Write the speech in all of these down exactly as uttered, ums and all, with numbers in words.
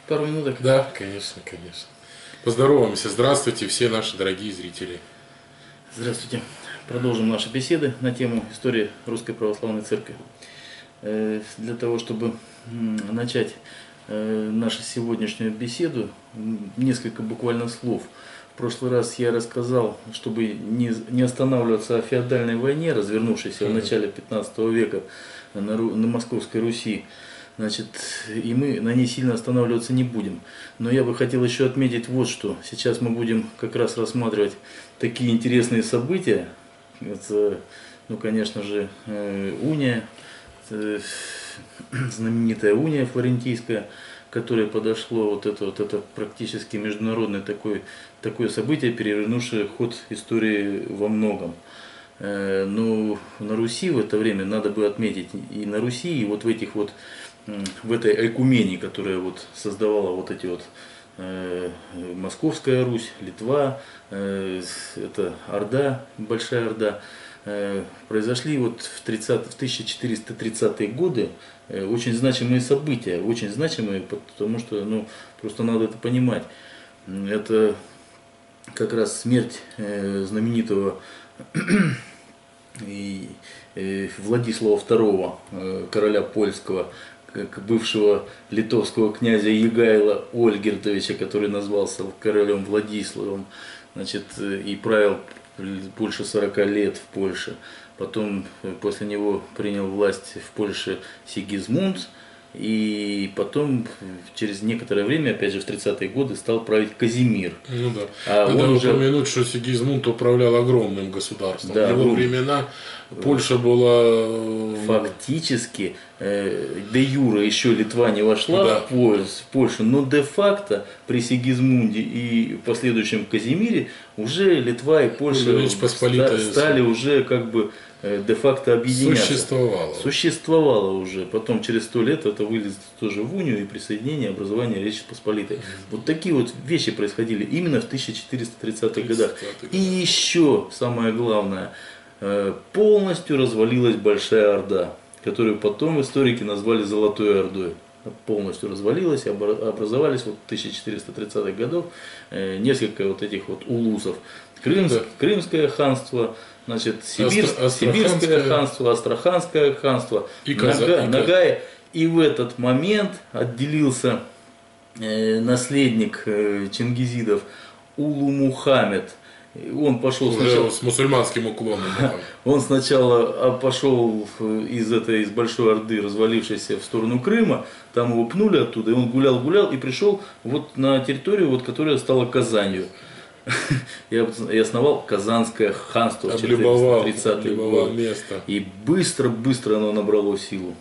Пару минуток? Да, конечно, конечно. Поздороваемся. Здравствуйте, все наши дорогие зрители. Здравствуйте. Продолжим наши беседы на тему истории Русской Православной Церкви. Для того, чтобы начать нашу сегодняшнюю беседу, несколько буквально слов. В прошлый раз я рассказал, чтобы не, не останавливаться о феодальной войне, развернувшейся в начале пятнадцатого века на, на Московской Руси. Значит, и мы на ней сильно останавливаться не будем. Но я бы хотел еще отметить вот что. Сейчас мы будем как раз рассматривать такие интересные события. Это, ну, конечно же, уния, знаменитая уния флорентийская, которое подошло, вот это, вот это практически международное такое, такое событие, перевернувшее ход истории во многом. Но на Руси в это время, надо бы отметить, и на Руси, и вот в этих вот в этой айкумении, которая вот создавала вот эти вот э, Московская Русь, Литва, э, это Орда, Большая Орда, э, произошли вот в, тридцатые, в тысяча четыреста тридцатые годы э, очень значимые события, очень значимые, потому что, ну, просто надо это понимать. Это как раз смерть э, знаменитого и, э, Владислава второго, э, короля польского, бывшего литовского князя Егайла Ольгертовича, который назвался королем Владиславом, значит, и правил больше сорока лет в Польше. Потом после него принял власть в Польше Сигизмунд, и потом через некоторое время, опять же в тридцатые годы, стал править Казимир. Ну да. А Надо он упомянуть, уже... что Сигизмунд управлял огромным государством. Да, в его огром... времена Польша была... Фактически, э, де юре еще Литва не вошла да. в, Польшу, в Польшу, но де-факто при Сигизмунде и последующем Казимире уже Литва и Польша ста, стали уже как бы де-факто объединяться. Существовало. Существовало уже. Потом через сто лет это вылезет тоже в унию и присоединение, образование Речи Посполитой. Mm-hmm. Вот такие вот вещи происходили именно в тысяча четыреста тридцатых годах. И еще самое главное, полностью развалилась Большая Орда, которую потом историки назвали Золотой Ордой. Полностью развалилась, образовались вот в тысяча четыреста тридцатых годов несколько вот этих вот улусов. Крымск, да. Крымское ханство, значит, Сибирск, Астра, Сибирское ханство, Астраханское ханство, и Каза, Нога, и Ногай. И в этот момент отделился э, наследник э, чингизидов Улу-Мухаммед. Он пошел Уже сначала с мусульманским уклоном. Он сначала пошел из этой из Большой Орды, развалившейся в сторону Крыма, там его пнули оттуда, и он гулял-гулял и пришел вот на территорию, вот, которая стала Казанью. И основал Казанское ханство в четыреста тридцатые годы. И быстро-быстро оно набрало силу.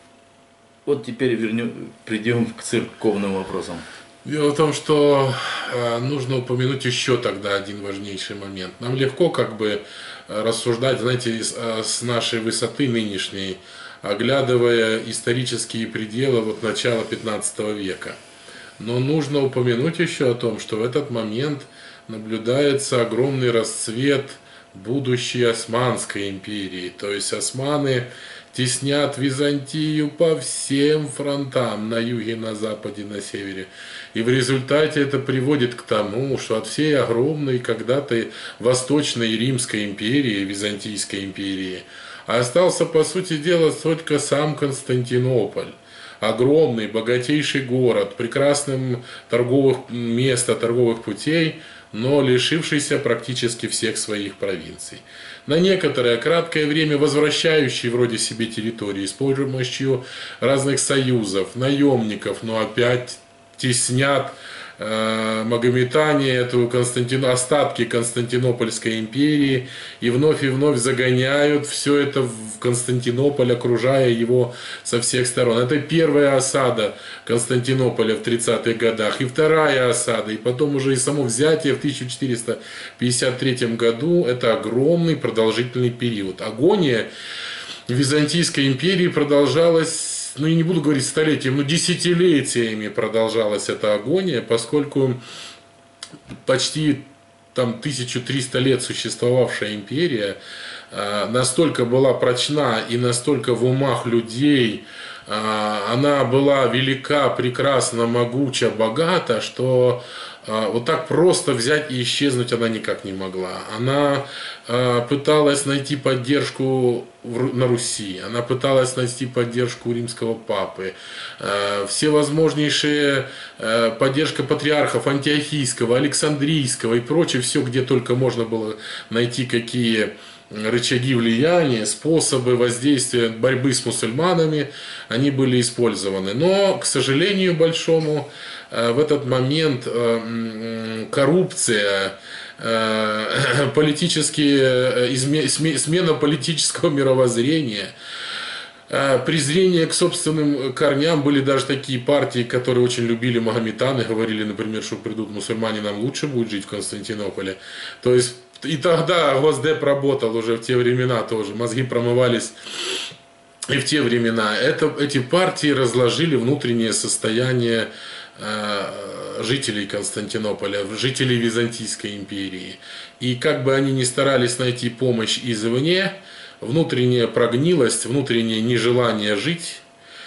Вот теперь вернем, придем к церковным вопросам. Дело в том, что э, нужно упомянуть еще тогда один важнейший момент. Нам легко как бы рассуждать, знаете, с, с нашей высоты нынешней, оглядывая исторические пределы вот начала пятнадцатого века. Но нужно упомянуть еще о том, что в этот момент наблюдается огромный расцвет будущей Османской империи. То есть османы теснят Византию по всем фронтам, на юге, на западе, на севере. И в результате это приводит к тому, что от всей огромной когда-то Восточной Римской империи, Византийской империи, остался, по сути дела, только сам Константинополь. Огромный, богатейший город, прекрасным торговых мест, торговых путей, но лишившийся практически всех своих провинций. На некоторое краткое время возвращающий вроде себе территории с помощью разных союзов, наемников, но опять теснят э, магометане эту Константино... остатки Константинопольской империи и вновь и вновь загоняют все это в Константинополь, окружая его со всех сторон. Это первая осада Константинополя в тридцатых годах, и вторая осада, и потом уже и само взятие в тысяча четыреста пятьдесят третьем году. Это огромный продолжительный период. Агония Византийской империи продолжалась, ну я не буду говорить столетиями, но десятилетиями продолжалась эта агония, поскольку почти там тысячу триста лет существовавшая империя настолько была прочна и настолько в умах людей она была велика, прекрасна, могуча, богата, что вот так просто взять и исчезнуть она никак не могла. Она пыталась найти поддержку на Руси, она пыталась найти поддержку у римского папы, всевозможнейшие поддержка патриархов Антиохийского, Александрийского и прочее, все, где только можно было найти какие рычаги влияния, способы воздействия, борьбы с мусульманами, они были использованы. Но, к сожалению большому, в этот момент коррупция, политические, смена политического мировоззрения, презрение к собственным корням. Были даже такие партии, которые очень любили магометан и говорили, например, что придут мусульмане, нам лучше будет жить в Константинополе. То есть и тогда Госдеп работал уже в те времена тоже, мозги промывались и в те времена. Это, эти партии разложили внутреннее состояние жителей Константинополя, жителей Византийской империи. И как бы они ни старались найти помощь извне, внутренняя прогнилость, внутреннее нежелание жить,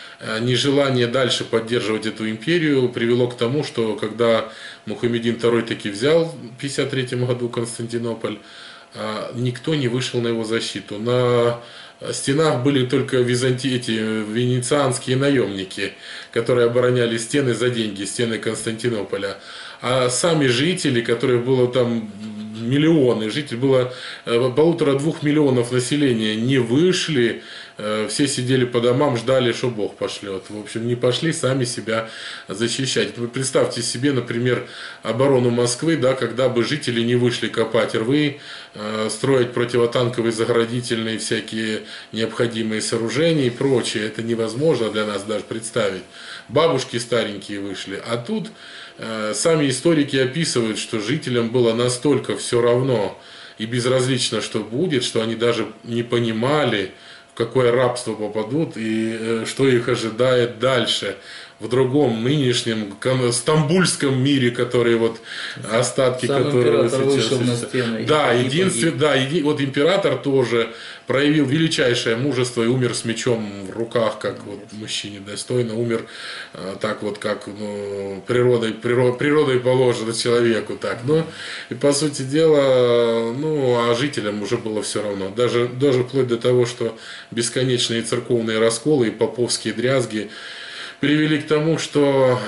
нежелание дальше поддерживать эту империю привело к тому, что когда Мухаммедин второй таки взял в пятьдесят третьем году Константинополь, никто не вышел на его защиту. На стенах были только византи... эти венецианские наемники, которые обороняли стены за деньги, стены Константинополя. А сами жители, которых было там миллионы, жителей было полутора-двух миллионов населения, не вышли, все сидели по домам, ждали, что Бог пошлет. В общем, не пошли сами себя защищать. Вы представьте себе, например, оборону Москвы, да, когда бы жители не вышли копать рвы, строить противотанковые, заградительные, всякие необходимые сооружения и прочее. Это невозможно для нас даже представить. Бабушки старенькие вышли. А тут сами историки описывают, что жителям было настолько все равно и безразлично, что будет, что они даже не понимали, в какое рабство попадут и что их ожидает дальше в другом нынешнем стамбульском мире, который вот остатки Сам которого сейчас вышел на стены. Да, единственный, да, еди, вот император тоже проявил величайшее мужество и умер с мечом в руках, как вот мужчине достойно, умер так вот, как ну, природой, природ, природой положено человеку так. Но и по сути дела, ну, а жителям уже было все равно. Даже, даже вплоть до того, что бесконечные церковные расколы и поповские дрязги привели к тому, что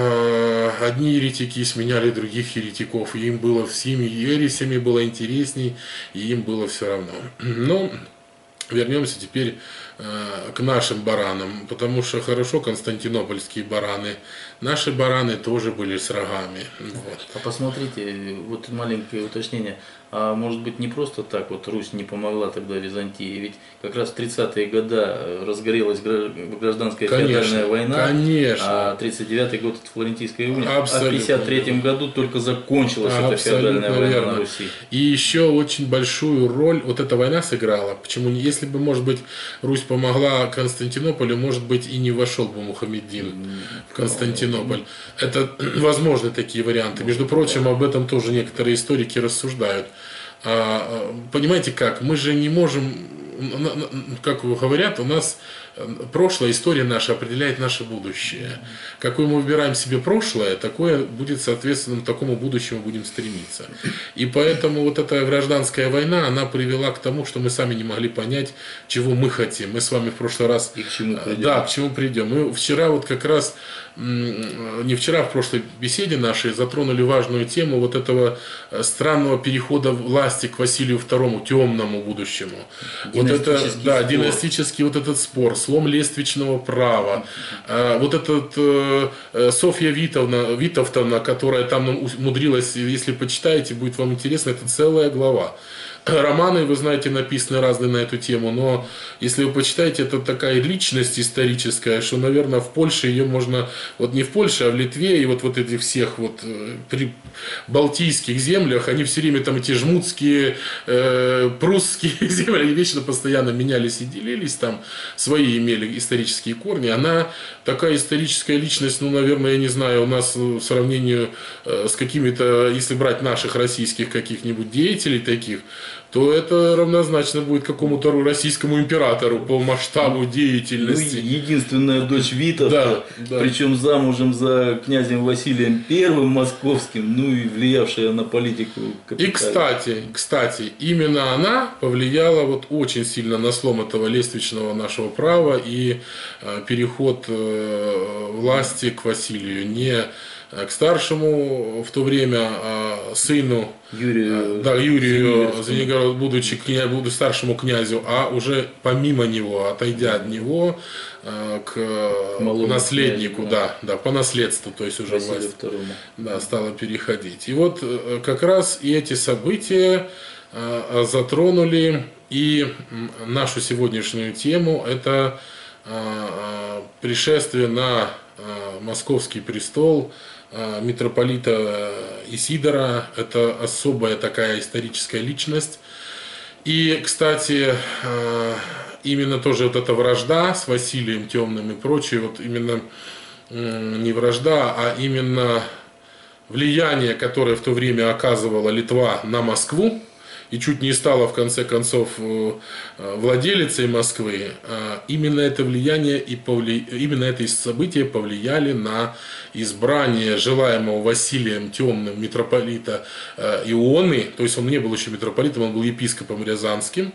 э, одни еретики сменяли других еретиков, и им было всеми ересями было интересней, и им было все равно. Но вернемся теперь э, к нашим баранам, потому что хорошо константинопольские бараны, наши бараны тоже были с рогами. Вот. А посмотрите, вот маленькое уточнение. А может быть не просто так вот Русь не помогла тогда Византии, ведь как раз в тридцатые годы разгорелась гражданская феодальная война, конечно. А тридцать девятый год это Флорентийская уния, Абсолютно. А в пятьдесят третьем году только закончилась эта феодальная война верно. на Руси. И еще очень большую роль вот эта война сыграла. Почему? Если бы, может быть, Русь помогла Константинополю, может быть, и не вошел бы Мухаммедин в Константинополь. Это возможны такие варианты. Между прочим, об этом тоже некоторые историки рассуждают. Понимаете как? Мы же не можем, как говорят, у нас прошлое, история наша определяет наше будущее. Какое мы выбираем себе прошлое, такое будет, соответственно, к такому будущему будем стремиться. И поэтому вот эта гражданская война, она привела к тому, что мы сами не могли понять, чего мы хотим. Мы с вами в прошлый раз... И к чему придем. Да, к чему придем. Мы вчера вот как раз, не вчера, в прошлой беседе нашей затронули важную тему вот этого странного перехода власти к Василию второму, темному будущему. Вот это, да, спор. династический вот этот спор, слом лествичного права. Вот этот Софья Витовна, Витовтовна, которая там умудрилась, если почитаете, будет вам интересно, это целая глава. Романы, вы знаете, написаны разные на эту тему, но если вы почитаете, это такая личность историческая, что, наверное, в Польше ее можно, вот не в Польше, а в Литве, и вот, вот этих всех вот при балтийских землях, они все время там эти жмутские, э, прусские земли, они вечно постоянно менялись и делились, там свои имели исторические корни. Она такая историческая личность, ну, наверное, я не знаю, у нас в сравнении с какими-то, если брать наших российских каких-нибудь деятелей таких, то это равнозначно будет какому-то российскому императору по масштабу Ну, деятельности. единственная дочь Витовта, Да, да. причем замужем за князем Василием Первым Московским, ну и влиявшая на политику И, капитально. кстати, кстати, именно она повлияла вот очень сильно на слом этого лествичного нашего права и э, переход э, власти к Василию. Не к старшему в то время а сыну, Юрию, да, Юрию Звенигородскому. Звенигород, будучи кня, буду старшему князю, а уже помимо него, отойдя от него э, к Малому наследнику, князю, да, да, по наследству, то есть уже Василию власть, Второму. да, стала переходить. И вот э, как раз и эти события э, затронули и нашу сегодняшнюю тему. Это э, пришествие на э, московский престол э, митрополита Исидора. Это особая такая историческая личность. И, кстати, э, именно тоже вот эта вражда с Василием Темным и прочее, вот именно э, не вражда, а именно влияние, которое в то время оказывала Литва на Москву, и чуть не стала в конце концов владелицей Москвы, именно это влияние и повли... именно это события повлияли на избрание желаемого Василием Темным митрополита Ионы, то есть он не был еще митрополитом, он был епископом Рязанским,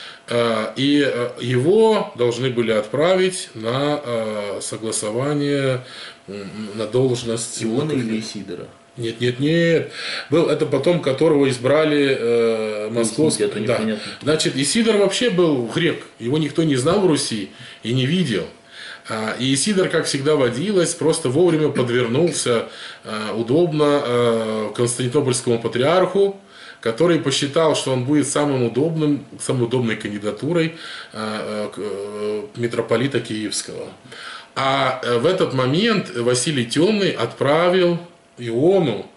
и его должны были отправить на согласование на должность Ионы или Исидора? Нет, нет, нет. Был это потом, которого избрали э, московский. Это Да. непонятно. Значит, Исидор вообще был грек. Его никто не знал в Руси и не видел. И Исидор, как всегда водилось, просто вовремя подвернулся э, удобно э, Константинопольскому патриарху, который посчитал, что он будет самым удобным, самой удобной кандидатурой э, э, митрополита Киевского. А в этот момент Василий Темный отправил Иону,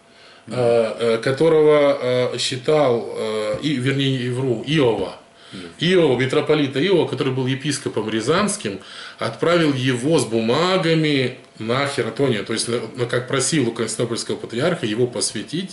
которого считал, и, вернее, вру, Иова, Иова, митрополита Иова, который был епископом Рязанским, отправил его с бумагами на Хератонию, то есть, как просил у Константинопольского патриарха его посвятить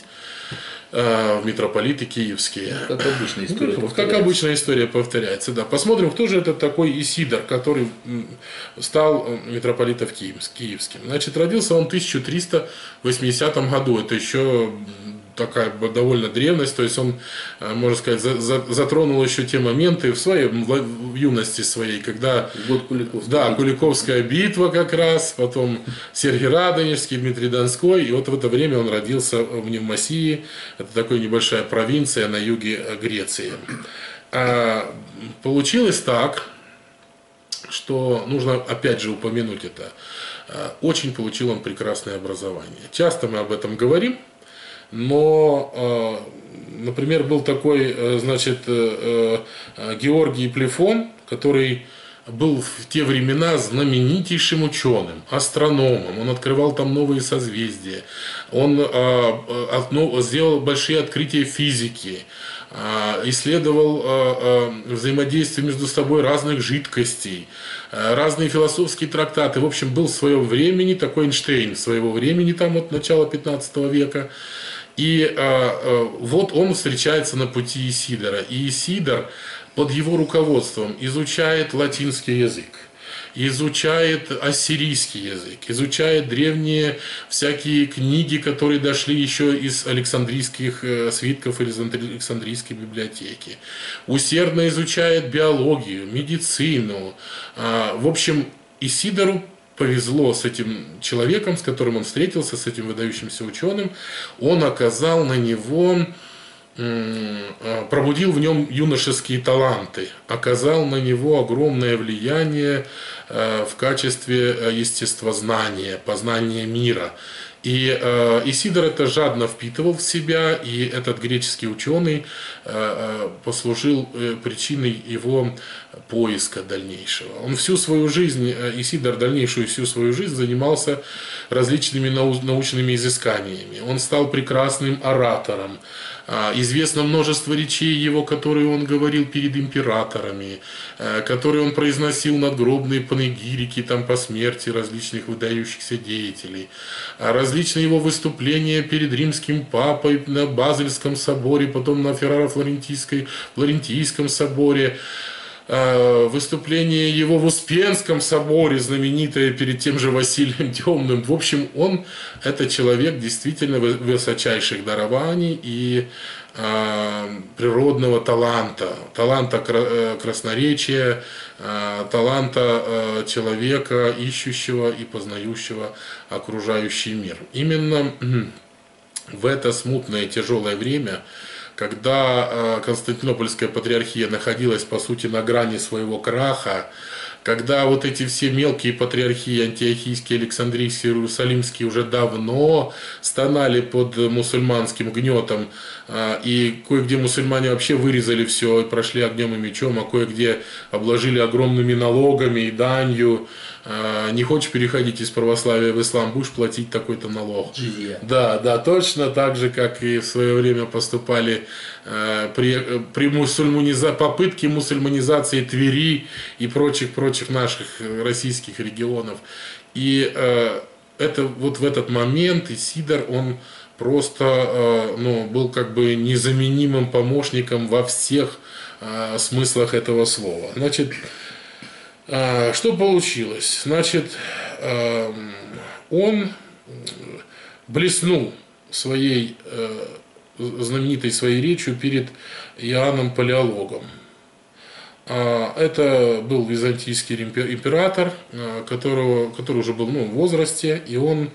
в митрополиты киевские. Как обычная история Как повторяется. обычная история повторяется, да. Посмотрим, кто же это такой Исидор, который стал митрополитом киевским. Значит, родился он в тысяча триста восьмидесятом году. Это еще такая довольно древность, то есть он, можно сказать, затронул еще те моменты в своей в юности своей, когда Год Куликовской. да, Куликовская битва как раз, потом Сергий Радонежский, Дмитрий Донской, и вот в это время он родился в Невмосии, это такая небольшая провинция на юге Греции. А получилось так, что нужно опять же упомянуть это, очень получил он прекрасное образование. Часто мы об этом говорим. Но, например, был такой, значит, Георгий Плефон, который был в те времена знаменитейшим ученым, астрономом. Он открывал там новые созвездия. Он сделал большие открытия физики, исследовал взаимодействие между собой разных жидкостей, разные философские трактаты. В общем, был в своем времени такой Эйнштейн, своего времени, там от начала пятнадцатого века. И э, вот он встречается на пути Исидора. И Исидор под его руководством изучает латинский язык, изучает ассирийский язык, изучает древние всякие книги, которые дошли еще из Александрийских свитков или из Александрийской библиотеки. Усердно изучает биологию, медицину. В общем, Исидору повезло с этим человеком, с которым он встретился, с этим выдающимся ученым. Он оказал на него, пробудил в нем юношеские таланты, оказал на него огромное влияние в качестве естествознания, познания мира. И э, Исидор это жадно впитывал в себя, и этот греческий ученый э, послужил э, причиной его поиска дальнейшего. Он всю свою жизнь, Исидор дальнейшую всю свою жизнь занимался различными нау- научными изысканиями. Он стал прекрасным оратором, Известно множество речей его, которые он говорил перед императорами, которые он произносил надгробные панегирики там, по смерти различных выдающихся деятелей. Различные его выступления перед римским папой на Базельском соборе, потом на Ферраро-Флорентийском соборе. Выступление его в Успенском соборе, знаменитое перед тем же Василием Темным. В общем, он это человек действительно высочайших дарований и э, природного таланта, таланта красноречия, э, таланта э, человека, ищущего и познающего окружающий мир. Именно в это смутное тяжелое время, когда Константинопольская патриархия находилась, по сути, на грани своего краха, когда вот эти все мелкие патриархии, антиохийские, александрийские, иерусалимские, уже давно стонали под мусульманским гнетом, и кое-где мусульмане вообще вырезали все и прошли огнем и мечом, а кое-где обложили огромными налогами и данью. Не хочешь переходить из православия в ислам, будешь платить такой-то налог. Джизья. Да, да, точно так же, как и в свое время поступали э, при, при мусульманиза, попытке мусульманизации Твери и прочих-прочих наших российских регионов. И э, это вот в этот момент Исидор, он просто э, ну, был как бы незаменимым помощником во всех э, смыслах этого слова. Значит, что получилось? Значит, он блеснул своей, знаменитой своей речью перед Иоанном Палеологом. Это был византийский император, которого, который уже был ну, в возрасте, и он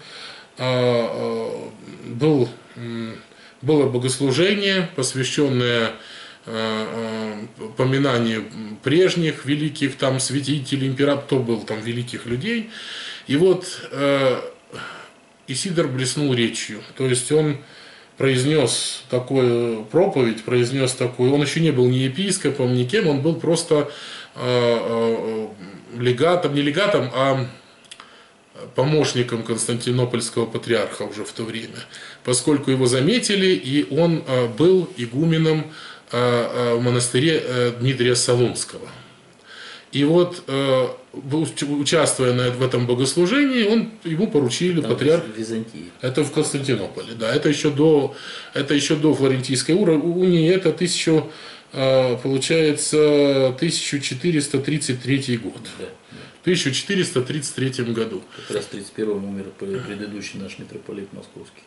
был, было богослужение, посвященное поминание прежних великих там святителей, императоров, кто был там великих людей. И вот э, Исидор блеснул речью, то есть он произнес такую проповедь, произнес такую, он еще не был ни епископом, ни кем, он был просто э, э, легатом, не легатом, а помощником Константинопольского патриарха уже в то время, поскольку его заметили, и он э, был игуменом в монастыре Дмитрия Солунского. И вот, участвуя в этом богослужении, он, ему поручили там патриарх. В Византии. Это в Константинополе, да. Это еще до, это еще до Флорентийской унии, это тысяча, получается, тысяча четыреста тридцать третий год. Да, да. В тысяча четыреста тридцать третьем году. Как раз в тридцать первом умер предыдущий наш митрополит Московский.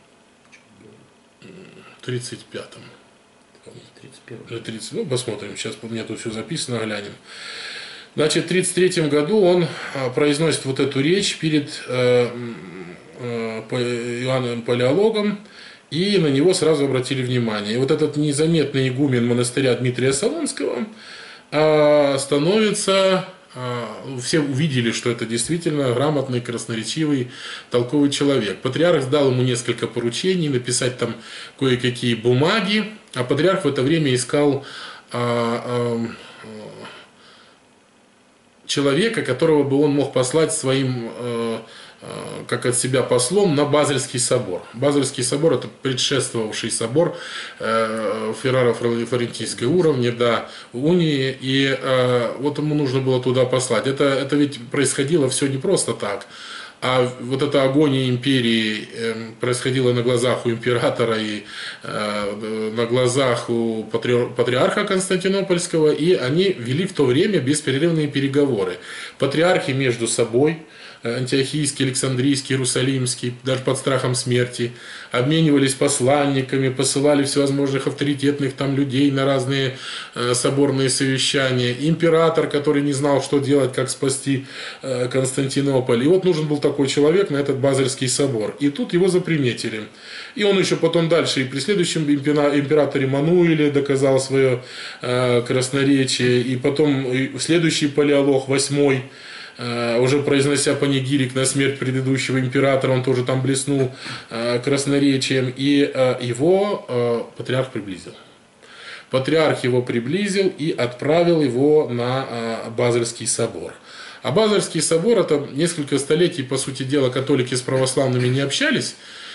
В тридцать пятом. тридцать первом. тридцать, ну, посмотрим, сейчас у меня тут все записано, глянем. Значит, в тридцать третьем году он произносит вот эту речь перед э, э, Иоанном Палеологом, и на него сразу обратили внимание. И вот этот незаметный игумен монастыря Дмитрия Солунского э, становится... Все увидели, что это действительно грамотный, красноречивый, толковый человек. Патриарх дал ему несколько поручений, написать там кое-какие бумаги, а патриарх в это время искал а, а, человека, которого бы он мог послать своим, а, а, как от себя послом, на Базельский собор. Базельский собор — это предшествовавший собор э, Ферраро-Флорентийской уровня, да, унии, и э, вот ему нужно было туда послать. Это, это ведь происходило все не просто так, а вот эта агония империи э, происходила на глазах у императора и э, на глазах у патри, патриарха Константинопольского, и они вели в то время бесперерывные переговоры. Патриархи между собой, антиохийский, александрийский, иерусалимский, даже под страхом смерти, обменивались посланниками, посылали всевозможных авторитетных там людей на разные э, соборные совещания. Император, который не знал, что делать, как спасти э, Константинополь. И вот нужен был такой человек на этот Базельский собор. И тут его заприметили. И он еще потом дальше и при следующем императоре Мануиле доказал свое э, красноречие. И потом и следующий Палеолог, восьмой, уже произнося панигирик на смерть предыдущего императора, он тоже там блеснул красноречием, и его патриарх приблизил. Патриарх его приблизил и отправил его на Базельский собор. А Базельский собор — это несколько столетий, по сути дела, католики с православными не общались.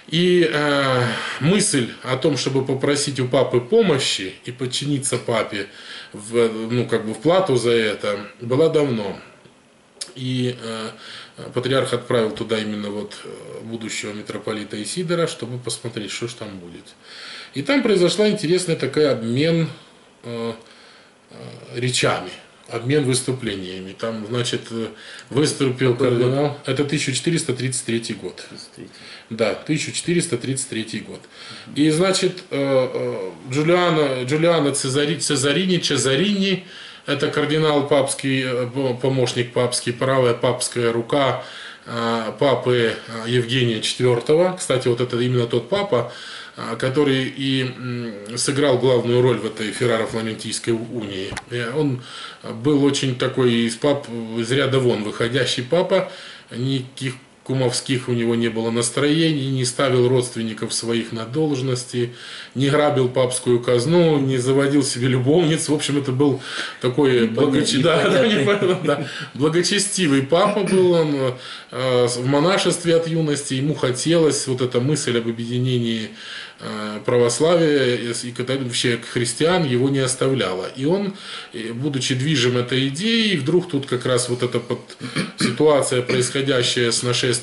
И э, мысль о том, чтобы попросить у папы помощи и подчиниться папе в, ну, как бы в плату за это, была давно. И э, патриарх отправил туда именно вот будущего митрополита Исидора, чтобы посмотреть, что же там будет. И там произошла интересная такая обмен э, э, речами. Обмен выступлениями. Там, значит, выступил кардинал. Это тысяча четыреста тридцать третий год. Да, тысяча четыреста тридцать третий год. И, значит, Джулиано, Джулиано Цезари, Цезарини, Чезарини, это кардинал папский, помощник папский, правая папская рука папы Евгения четвёртого. Кстати, вот это именно тот папа, который и сыграл главную роль в этой Ферраро-Флорентийской унии. Он был очень такой из пап, из ряда вон выходящий папа, никаких кумовских у него не было настроений, не ставил родственников своих на должности, не грабил папскую казну, не заводил себе любовниц. В общем, это был такой благоч... да, да, да, благочестивый папа был он э, в монашестве от юности. Ему хотелось вот эта мысль об объединении э, православия и вообще христиан его не оставляла. И он, будучи движим этой идеей, вдруг тут как раз вот эта вот ситуация, происходящая с нашествием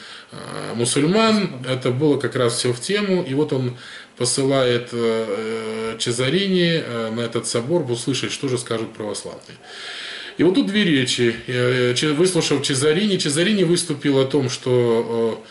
мусульман, это было как раз все в тему. И вот он посылает Чезарини на этот собор услышать, что же скажут православные. И вот тут две речи. Выслушав Чезарини, Чезарини выступил о том, что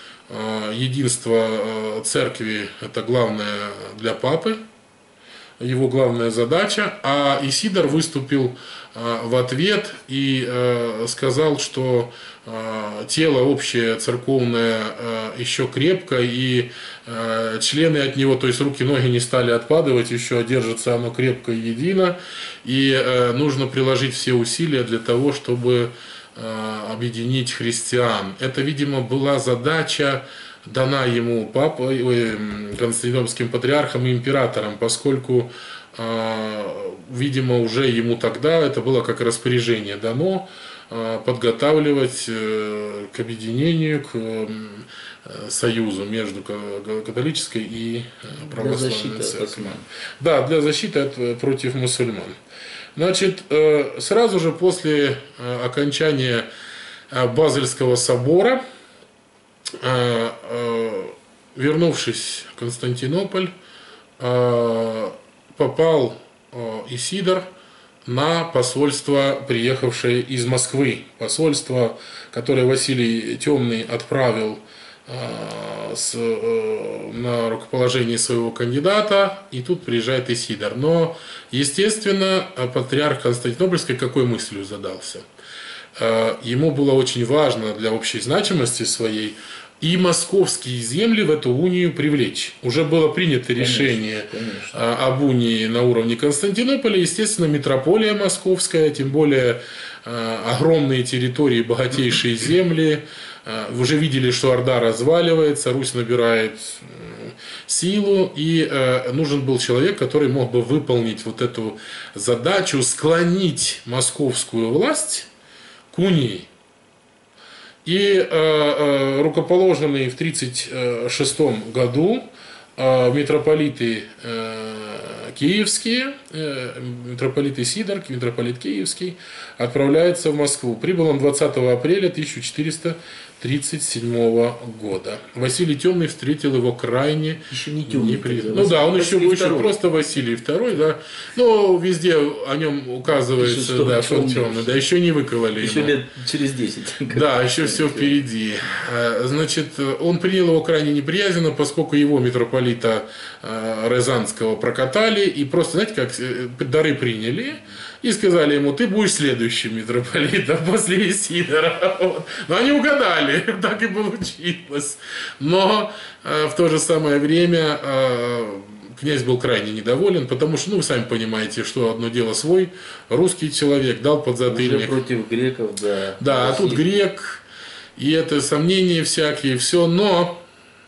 единство церкви – это главное для папы, его главная задача, а Исидор выступил в ответ и сказал, что тело общее церковное еще крепко, и члены от него, то есть руки, ноги не стали отпадывать, еще держится оно крепко и едино, и нужно приложить все усилия для того, чтобы объединить христиан. Это, видимо, была задача, дана ему папой, Константинопольским патриархом и императором, поскольку, видимо, уже ему тогда это было как распоряжение дано подготавливать к объединению, к союзу между католической и православной церковью. Да, для защиты от, против мусульман. Значит, сразу же после окончания Базельского собора, вернувшись в Константинополь, попал Исидор на посольство, приехавшее из Москвы. Посольство, которое Василий Темный отправил с, на рукоположение своего кандидата, и тут приезжает Исидор. Но, естественно, патриарх Константинопольский какой мыслью задался? Ему было очень важно для общей значимости своей и московские земли в эту унию привлечь. Уже было принято решение, конечно, конечно. об унии на уровне Константинополя. Естественно, митрополия московская, тем более огромные территории, богатейшие земли. Уже видели, что Орда разваливается, Русь набирает силу, и нужен был человек, который мог бы выполнить вот эту задачу, склонить московскую власть к унии. И э, э, рукоположенный в тридцать шестом году э, митрополиты э, киевские, э, митрополит Исидор, митрополит Киевский, отправляется в Москву. Прибыл он двадцатого апреля тысяча четыреста тридцать седьмого года. Василий Темный встретил его крайне еще не темный, неприятно. Ну да, он еще, еще просто Василий второй, да. Но везде о нем указывается, что, да, что он темный, да, еще не выкололи еще ему. лет через десять. Да, еще все впереди. Значит, он принял его крайне неприязненно, поскольку его митрополита Рязанского прокатали и просто, знаете, как дары приняли. И сказали ему, ты будешь следующим митрополитом после Исидора. Вот. Но они угадали, так и получилось. Но э, в то же самое время э, князь был крайне недоволен, потому что, ну, вы сами понимаете, что одно дело свой, русский человек дал подзатыльник. Уже против греков, да. Да, а тут грек, и это сомнения всякие, все. Но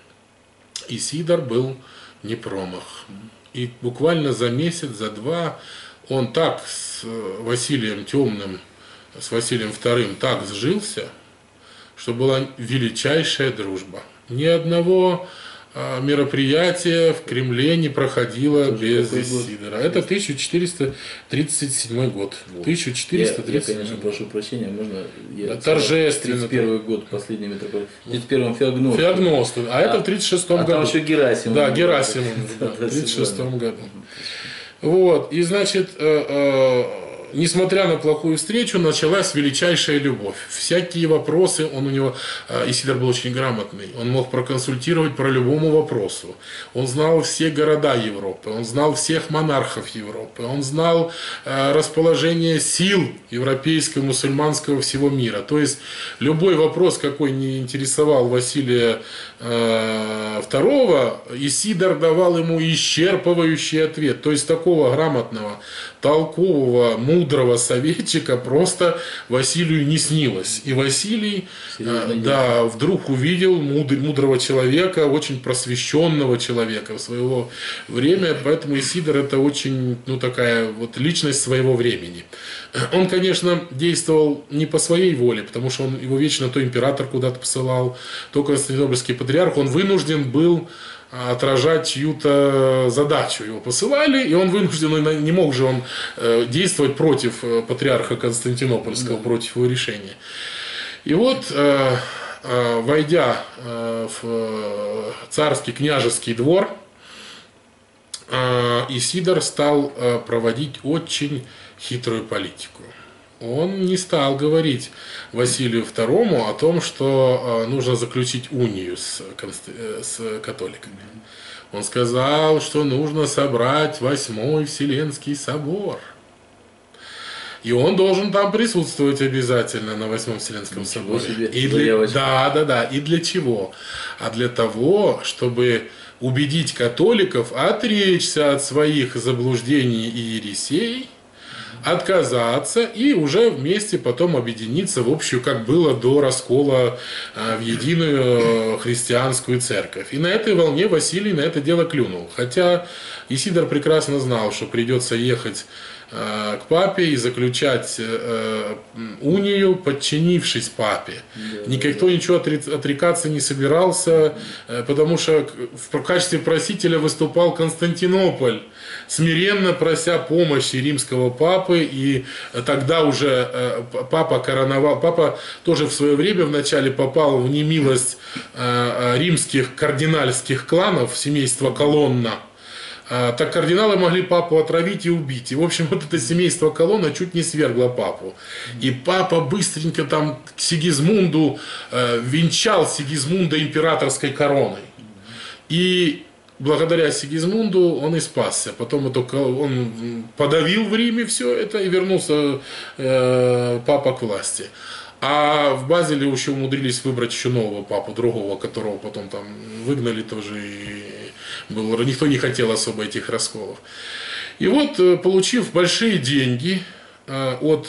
Исидор был не промах. И буквально за месяц, за два... Он так с Василием Темным, с Василием вторым так сжился, что была величайшая дружба. Ни одного а, мероприятие в Кремле не проходило Тоже без какой год? Исидора. Это тысяча четыреста тридцать седьмой год. Вот. тысяча Я, четыреста я, тридцать конечно, седьмой. прошу прощения, можно я Да, торжественно. тридцать первый год, последний митрополит. В тридцать первом Феогност. Феогност, а, это в тридцать шестом а году. там еще Герасим. Да, Герасим, Да, в да, тридцать шестом Светлана. году. Вот, и значит, э, э, несмотря на плохую встречу, началась величайшая любовь. Всякие вопросы, он у него, э, Исидор был очень грамотный, он мог проконсультировать по любому вопросу. Он знал все города Европы, он знал всех монархов Европы, он знал э, расположение сил европейского, мусульманского всего мира. То есть, любой вопрос, какой не интересовал Василия э, второго, Исидор давал ему исчерпывающий ответ. То есть, такого грамотного, толкового, мудрого советчика просто Василию не снилось. И Василий Серьезно, да, вдруг увидел мудр- мудрого человека, очень просвещенного человека в своего времени. Поэтому Исидор это очень, ну, такая вот личность своего времени. Он, конечно, действовал не по своей воле, потому что он, его вечно то император куда-то посылал, то Константинопольский патриарх. Он вынужден был отражать чью-то задачу. Его посылали, и он вынужден, не мог же он действовать против патриарха Константинопольского, да, против его решения. И вот, войдя в царский княжеский двор, Исидор стал проводить очень хитрую политику. Он не стал говорить Василию второму о том, что нужно заключить унию с, с католиками. Он сказал, что нужно собрать Восьмой Вселенский собор. И он должен там присутствовать обязательно на Восьмом Вселенском Ничего соборе. себе, И для, заявочка. да, да, да. И для чего? А для того, чтобы убедить католиков отречься от своих заблуждений и ересей, отказаться и уже вместе потом объединиться в общую, как было до раскола, в единую христианскую церковь. И на этой волне Василий на это дело клюнул. Хотя Исидор прекрасно знал, что придется ехать к папе и заключать унию, подчинившись папе. Никто ничего отрекаться не собирался, потому что в качестве просителя выступал Константинополь, смиренно прося помощи римского папы, и тогда уже папа короновал, папа тоже в свое время вначале попал в немилость римских кардинальских кланов, семейства Колонна. Так кардиналы могли папу отравить и убить. И, в общем, вот это семейство Колонна чуть не свергло папу. И папа быстренько там к Сигизмунду э, венчал Сигизмунда императорской короной. И благодаря Сигизмунду он и спасся. Потом это, он подавил в Риме все это и вернулся э, папа к власти. А в Базеле еще умудрились выбрать еще нового папу, другого, которого потом там выгнали тоже. И был, никто не хотел особо этих расколов. И вот, получив большие деньги от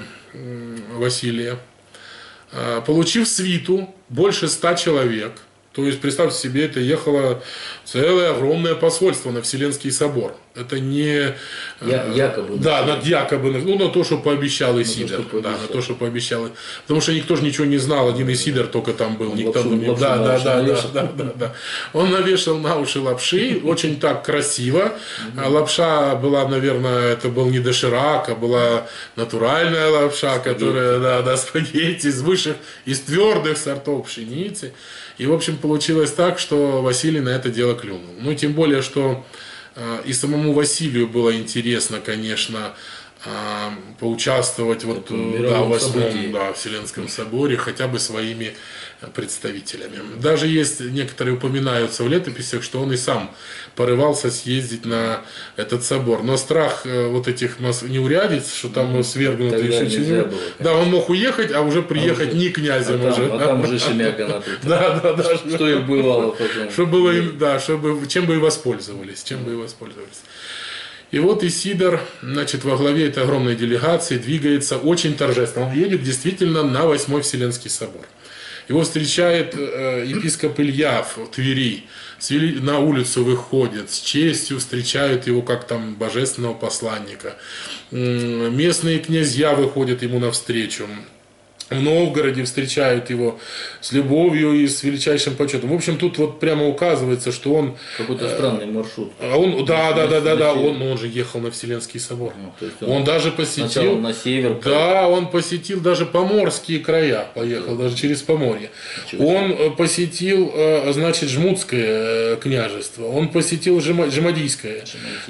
Василия, получив свиту больше ста человек, то есть, представьте себе, это ехало целое огромное посольство на Вселенский собор. Это не... Я, якобы. Да, на, якобы, ну, на то, что пообещал Исидор. То, да, на то, что пообещал. Потому что никто же ничего не знал, один Исидор только там был. Никто лапшу, там... лапшу да, да, да, навешал. да, да, да, да. Он навешал на уши лапши, очень так красиво. А лапша была, наверное, это был не доширак, а была натуральная лапша, спагетти. Которая, да, да, спагетти из высших, из твердых сортов пшеницы. И, в общем, получилось так, что Василий на это дело клюнул. Ну, тем более, что э, и самому Василию было интересно, конечно, э, поучаствовать вот, да, в Восьмом, да, Вселенском соборе хотя бы своими представителями. Даже есть, некоторые упоминаются в летописях, что он и сам порывался съездить на этот собор. Но страх вот этих неурядиц, что там ну, свергнут еще чего-нибудь. Да, он мог уехать, а уже приехать а уже, не князем а уже. Там, а там же Шемяка на тут. Да, да, да. Что и бывало потом. Чтобы было им, да, чтобы, чем бы и воспользовались, чем бы и воспользовались. И вот Исидор, значит, во главе этой огромной делегации двигается очень торжественно. Он едет действительно на Восьмой Вселенский собор. Его встречает э, епископ Илья в Твери, на улицу выходит, с честью встречают его как там божественного посланника. Местные князья выходят ему навстречу. в Новгороде встречают его с любовью и с величайшим почетом. В общем, тут вот прямо указывается, что он... Какой-то странный маршрут. А он, да, да, да, да, да, на он, ну, он же ехал на Вселенский собор. Ну, то есть он, Он даже сначала посетил... на север. Да, он посетил даже поморские края, поехал даже через Поморье. Ничего Он э, посетил, э, значит, Жмутское э, княжество, он посетил Жема- Жемадийское,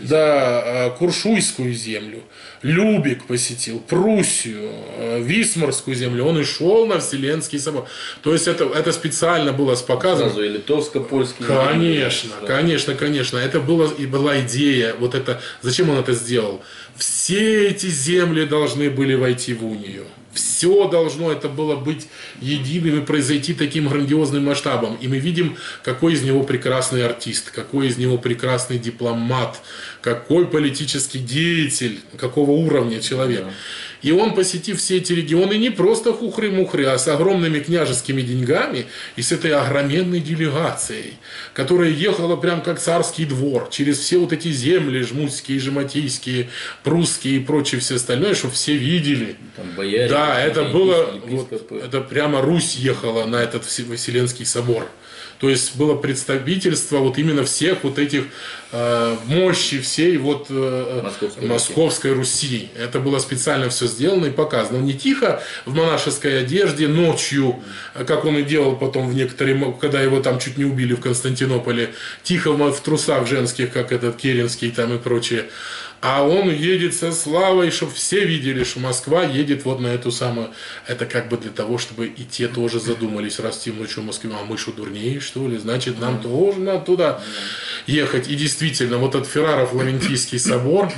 да, э, Куршуйскую землю, Любек посетил, Пруссию, э, Висмарскую землю. Он и шел на Вселенский собор. То есть это, это специально было показано. Сразу и литовско-польский. Конечно, да. конечно, конечно. Это было, и была идея. Вот это, зачем он это сделал? Все эти земли должны были войти в унию. Все должно это было быть единым и произойти таким грандиозным масштабом. И мы видим, какой из него прекрасный артист, какой из него прекрасный дипломат, какой политический деятель, какого уровня человек. Да. И он, посетив все эти регионы, не просто хухры-мухры, а с огромными княжескими деньгами и с этой огроменной делегацией, которая ехала прям как царский двор, через все вот эти земли, жмутские, жематийские, прусские и прочее все остальное, чтобы все видели. Там бояре, Да, это было, вот, епископы. это прямо Русь ехала на этот Вселенский собор. То есть было представительство вот именно всех вот этих э, мощи всей вот э, Московской Московской Руси. Это было специально все сделано и показано. Он не тихо в монашеской одежде ночью, как он и делал потом в некоторые, когда его там чуть не убили в Константинополе, тихо в, в трусах женских, как этот Керенский там и прочее. А он едет со славой, чтобы все видели, что Москва едет вот на эту самую... Это как бы для того, чтобы и те тоже задумались, раз темночью в Москве, а мы что, дурнее, что ли? Значит, нам mm. тоже надо туда ехать. И действительно, вот этот Ферраро-Флорентийский собор,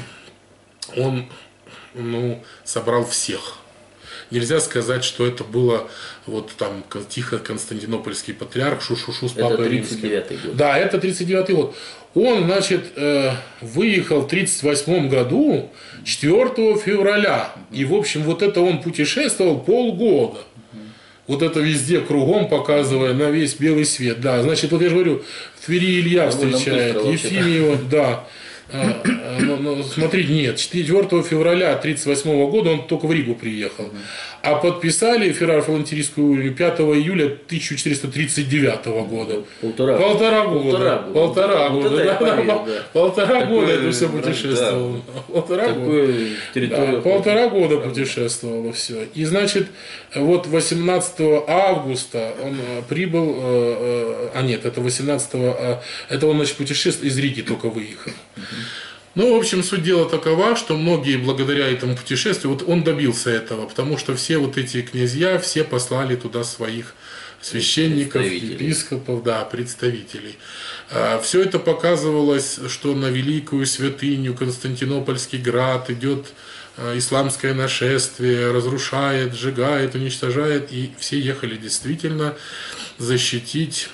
он, ну, собрал всех. Нельзя сказать, что это было вот там тихо константинопольский патриарх Шу-Шу-Шу с папой римским. Это тридцать девятый год. Да, это тридцать девятый год. Он, значит, выехал в тридцать восьмом году четвёртого февраля. И, в общем, вот это он путешествовал полгода. Вот это везде кругом показывая на весь белый свет. Да, значит, вот я же говорю, в Твери Илья встречает, Ефимьева, да. Но, но, смотрите, нет, четвёртого февраля тридцать восьмого года он только в Ригу приехал. А подписали Ферраро-Флорентийскую унию пятого июля тысяча четыреста тридцать девятого года. Полтора, полтора года. Полтора года. Полтора Вот года. это я Да, поверил, да, да. полтора Такое, года это все путешествовало. да, Полтора такое года. территория. Да, полтора года путешествовало все. И значит, вот восемнадцатого августа он прибыл, а нет, это восемнадцатого, это он, значит, путешествовал, из Риги только выехал. Ну, в общем, суть дела такова, что многие благодаря этому путешествию, вот он добился этого, потому что все вот эти князья, все послали туда своих священников, епископов, да, представителей. Все это показывалось, что на великую святыню Константинопольский град идет исламское нашествие, разрушает, сжигает, уничтожает, и все ехали действительно защитить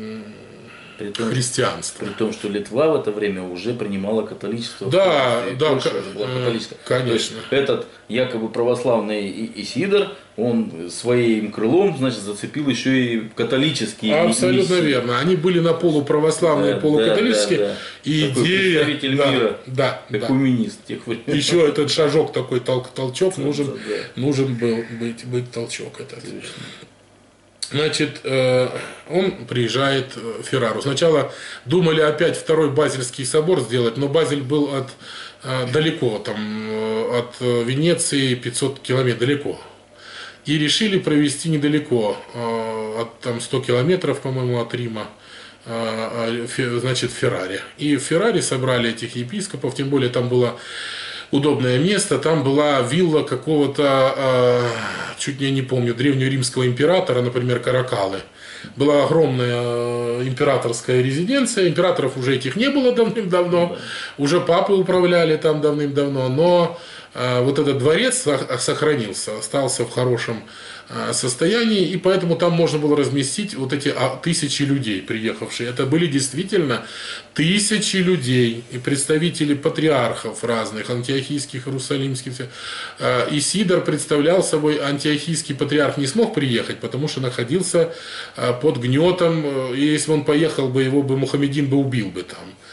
При том, христианство. При том, что Литва в это время уже принимала католичество. Да, да, Польша уже была католическая. конечно. То есть этот якобы православный Исидор, он своим крылом, значит, зацепил еще и католические Абсолютно миссии. верно. Они были на полуправославные, Да, полукатолические. да, да, да. И Такой идея, представитель да, мира, да, да. экуменист тех времен. Еще этот шажок такой, тол- толчок, нужен, Да. нужен был быть, быть толчок этот. Точно. Значит, он приезжает в Феррару. Сначала думали опять второй Базельский собор сделать, но Базель был от, далеко, там, от Венеции пятьсот километров, далеко. И решили провести недалеко, от там, сто километров, по-моему, от Рима, значит, в Ферраре. И в Ферраре собрали этих епископов, тем более там было удобное место, там была вилла какого-то, э, чуть не, не помню, древнеримского императора, например, Каракалы. Была огромная э, императорская резиденция, императоров уже этих не было давным-давно, да. Уже папы управляли там давным-давно, но э, вот этот дворец сохранился, остался в хорошем э, состоянии, и поэтому там можно было разместить вот эти а, тысячи людей, приехавшие. Это были действительно тысячи людей, и представители патриархов разных, антиохийских, иерусалимских. Исидор представлял собой, антиохийский патриарх не смог приехать, потому что находился под гнетом, и если бы он поехал бы, его бы Мухаммедин бы убил бы там.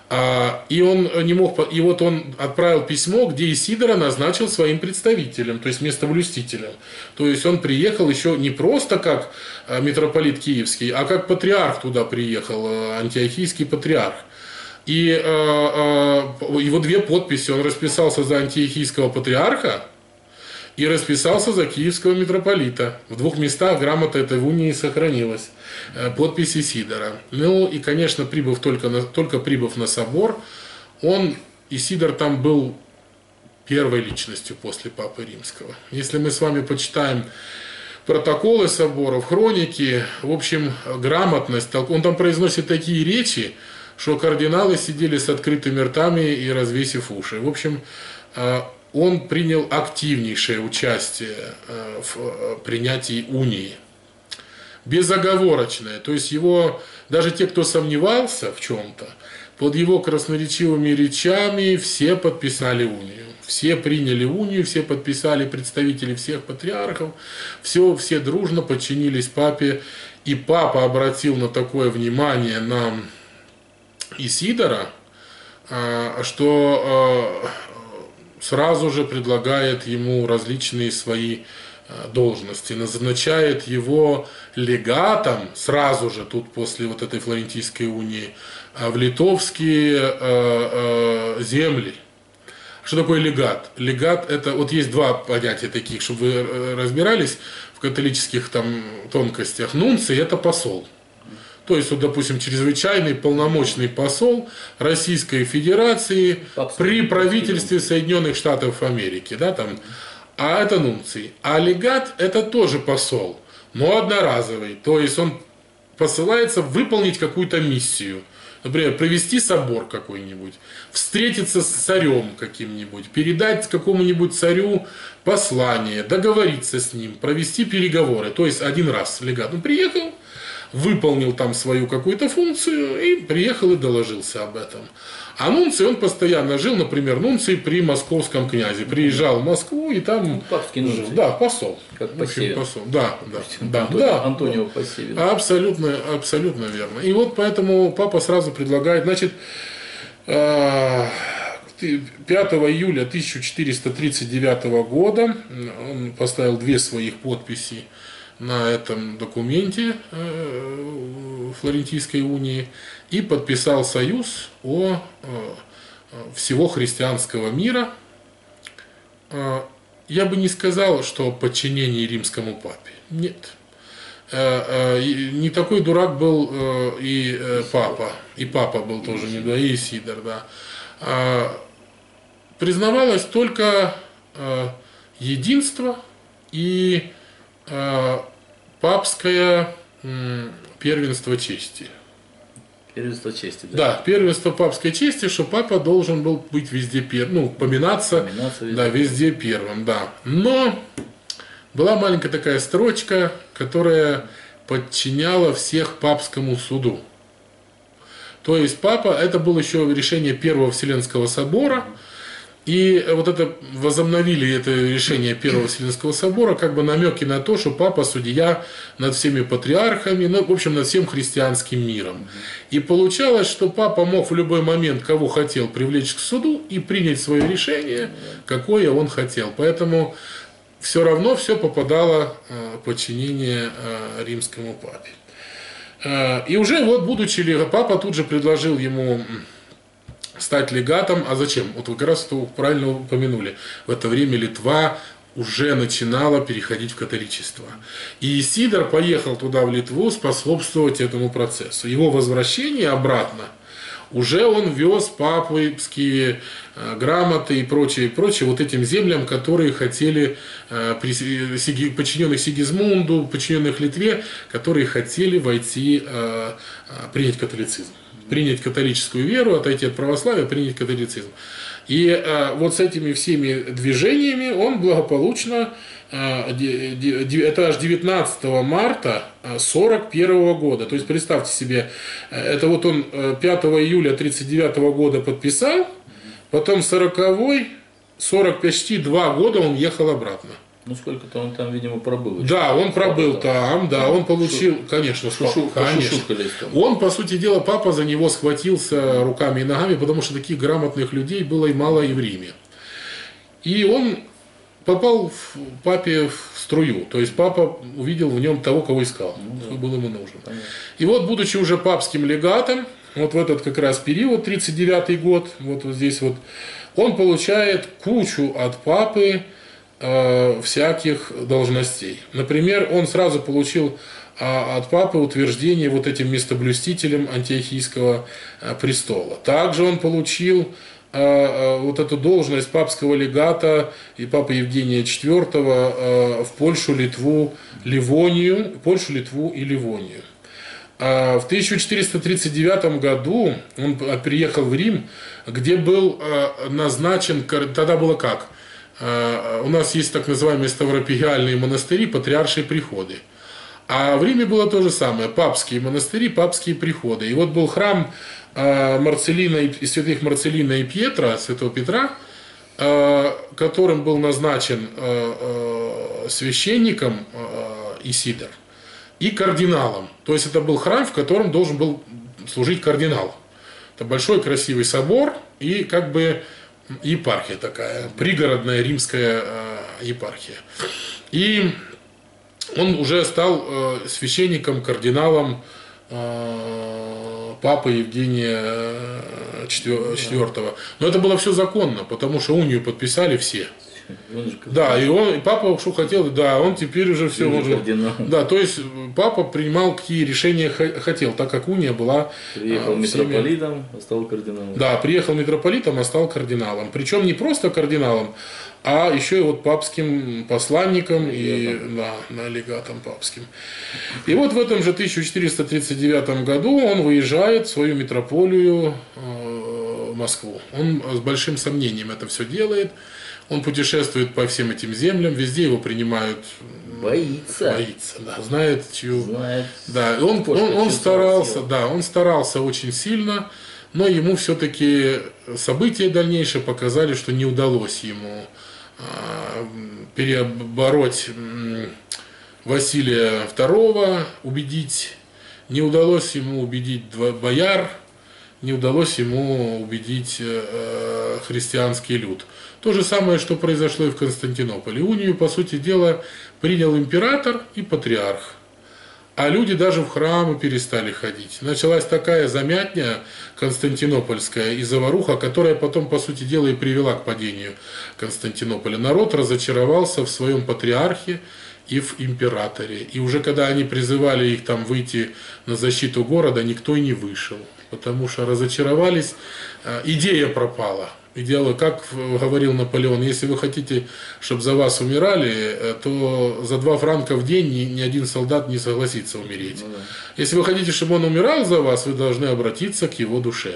А, и он не мог, и вот он отправил письмо, где Исидора назначил своим представителем, то есть местовлюстителем. То есть он приехал еще не просто как митрополит Киевский, а как патриарх туда приехал, антиохийский патриарх. И э, э, его две подписи, он расписался за антиохийского патриарха и расписался за киевского митрополита. В двух местах грамота этой в унии сохранилась. Подпись Исидора. Ну и, конечно, прибыв только, на, только прибыв на собор, он, Исидор там был первой личностью после Папы Римского. Если мы с вами почитаем протоколы соборов, хроники, в общем, грамотность, он там произносит такие речи, что кардиналы сидели с открытыми ртами и развесив уши. В общем, он принял активнейшее участие в принятии унии. Безоговорочное. То есть его, даже те, кто сомневался в чем-то, под его красноречивыми речами все подписали унию. Все приняли унию, все подписали, представители всех патриархов, все, все дружно подчинились папе. И папа обратил на такое внимание на Исидора, что сразу же предлагает ему различные свои должности, назначает его легатом сразу же, тут после вот этой Флорентийской унии, в литовские земли. Что такое легат? Легат — это, вот есть два понятия таких, чтобы вы разбирались в католических там тонкостях. Нунций — это посол. То есть, вот, допустим, чрезвычайный полномочный посол Российской Федерации при правительстве Соединенных Штатов Америки, да, там. А это нунций. А легат — это тоже посол, но одноразовый. То есть он посылается выполнить какую-то миссию. Например, провести собор какой-нибудь, встретиться с царем каким-нибудь, передать какому-нибудь царю послание, договориться с ним, провести переговоры. То есть один раз легат. Он приехал, выполнил там свою какую-то функцию и приехал и доложился об этом. А нунций, он постоянно жил, например, нунций при московском князе. Приезжал в Москву и там жил. Да, посол. Как Посевин. Посол. Да, да, да, Антонио, да. Антонио Посевин. Абсолютно, абсолютно верно. И вот поэтому папа сразу предлагает, значит, пятого июля тысяча четыреста тридцать девятого года он поставил две своих подписи на этом документе Флорентийской унии и подписал союз о всего христианского мира. Я бы не сказал, что подчинение римскому папе. Нет. Не такой дурак был и папа. И папа был тоже не да, и Исидор, да. Признавалось только единство и папское первенство чести. Первенство чести, да? Да, первенство папской чести, что папа должен был быть везде первым, ну, поминаться, Поминаться везде. Да, везде первым, да. Но была маленькая такая строчка, которая подчиняла всех папскому суду. То есть папа, это было еще решение Первого Вселенского собора, и вот это возобновили это решение Первого Вселенского собора, как бы намеки на то, что папа судья над всеми патриархами, ну, в общем, над всем христианским миром. И получалось, что папа мог в любой момент, кого хотел, привлечь к суду и принять свое решение, какое он хотел. Поэтому все равно все попадало в подчинение римскому папе. И уже вот, будучи ли, папа тут же предложил ему стать легатом. А зачем? Вот вы как раз это правильно упомянули. В это время Литва уже начинала переходить в католичество. И Исидор поехал туда, в Литву, способствовать этому процессу. Его возвращение обратно уже он вез папские грамоты и прочее, прочее вот этим землям, которые хотели, подчиненных Сигизмунду, подчиненных Литве, которые хотели войти, принять католицизм. Принять католическую веру, отойти от православия, принять католицизм. И э, вот с этими всеми движениями он благополучно, э, де, де, де, это аж девятнадцатого марта сорок первого года. То есть представьте себе, это вот он пятого июля тридцать девятого года подписал, потом сороковой, сорок почти два года он ехал обратно. Ну сколько-то он там, видимо, пробыл. Да, он пробыл там, да, он получил, конечно, Шушу, конечно. там. Он, по сути дела, папа за него схватился руками и ногами, потому что таких грамотных людей было и мало и в Риме. И он попал в папе в струю, то есть папа увидел в нем того, кого искал, ну, да. Кто был ему нужен. Понятно. И вот, будучи уже папским легатом, вот в этот как раз период, тридцать девятый год, вот, вот здесь вот, он получает кучу от папы э, всяких должностей. Например, он сразу получил э, от папы утверждение вот этим местоблюстителем антиохийского э, престола. Также он получил вот эту должность папского легата и папы Евгения четвёртого в Польшу, Литву, Ливонию, Польшу, Литву и Ливонию. В тысяча четыреста тридцать девятом году он приехал в Рим, где был назначен, тогда было как? У нас есть так называемые ставропигиальные монастыри, патриаршие приходы. А в Риме было то же самое, папские монастыри, папские приходы. И вот был храм Марцелина и святых Марцелина и Пьетра, святого Петра, которым был назначен священником Исидор и кардиналом. То есть это был храм, в котором должен был служить кардинал. Это большой красивый собор и как бы епархия такая, пригородная римская епархия. И он уже стал священником, кардиналом папы Евгения четвёртого. Но это было все законно, потому что унию подписали все. Да, и он, и папа что хотел, да, он теперь уже все уже. Да, то есть папа принимал какие решения хотел, так как уния была. Приехал митрополитом, а стал кардиналом. Да, приехал митрополитом, а стал кардиналом. Причем не просто кардиналом, а еще и вот папским посланником легатом. И да, легатом папским. И вот в этом же тысяча четыреста тридцать девятом году он выезжает в свою митрополию в Москву. Он с большим сомнением это все делает. Он путешествует по всем этим землям, везде его принимают. Боится. Боится, да, знает чью. Знает. Да, он, он, он старался, да, он старался очень сильно, но ему все-таки события дальнейшие показали, что не удалось ему а, перебороть Василия второго, убедить, не удалось ему убедить бояр, не удалось ему убедить э, христианский люд. То же самое, что произошло и в Константинополе. Унию, по сути дела, принял император и патриарх. А люди даже в храмы перестали ходить. Началась такая замятня константинопольская и заваруха, которая потом, по сути дела, и привела к падению Константинополя. Народ разочаровался в своем патриархе и в императоре. И уже когда они призывали их там выйти на защиту города, никто и не вышел. Потому что разочаровались, идея пропала. Идея, как говорил Наполеон, если вы хотите, чтобы за вас умирали, то за два франка в день ни, ни один солдат не согласится умереть. Ну, да. Если вы хотите, чтобы он умирал за вас, вы должны обратиться к его душе.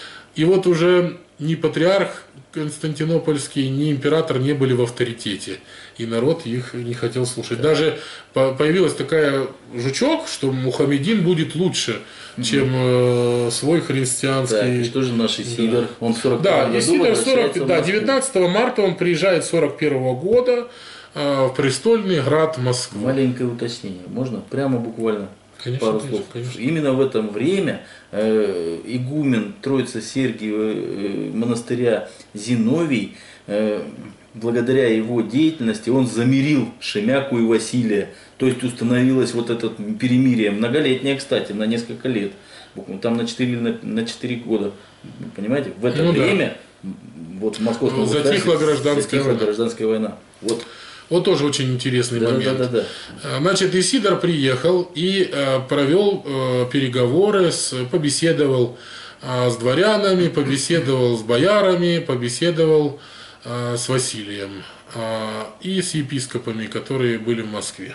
И вот уже ни патриарх Константинопольский, ни император не были в авторитете. И народ их не хотел слушать. Да. Даже появилась такая жучок, что Мухаммедин будет лучше, угу. чем э, свой христианский. Да, и что же наш Исидор? Да. Он в сорок да, Исидор сорок, да, девятнадцатого марта он приезжает сорок первого года э, в престольный град Москвы. Маленькое уточнение. Можно? Прямо буквально. Конечно, пару конечно, слов. Конечно. Именно в это время э, игумен Троице-Сергиева э, монастыря Зиновий, э, благодаря его деятельности, он замирил Шемяку и Василия. То есть установилось вот это перемирие, многолетнее, кстати, на несколько лет. Там на четыре, на, на четыре года. Понимаете? В это ну, время да. вот в московском затихла гражданская затихла война. гражданская война. Вот. Вот тоже очень интересный да, момент. Да, да, да. Значит, Исидор приехал и э, провел э, переговоры, с, побеседовал э, с дворянами, побеседовал с боярами, побеседовал э, с Василием э, и с епископами, которые были в Москве.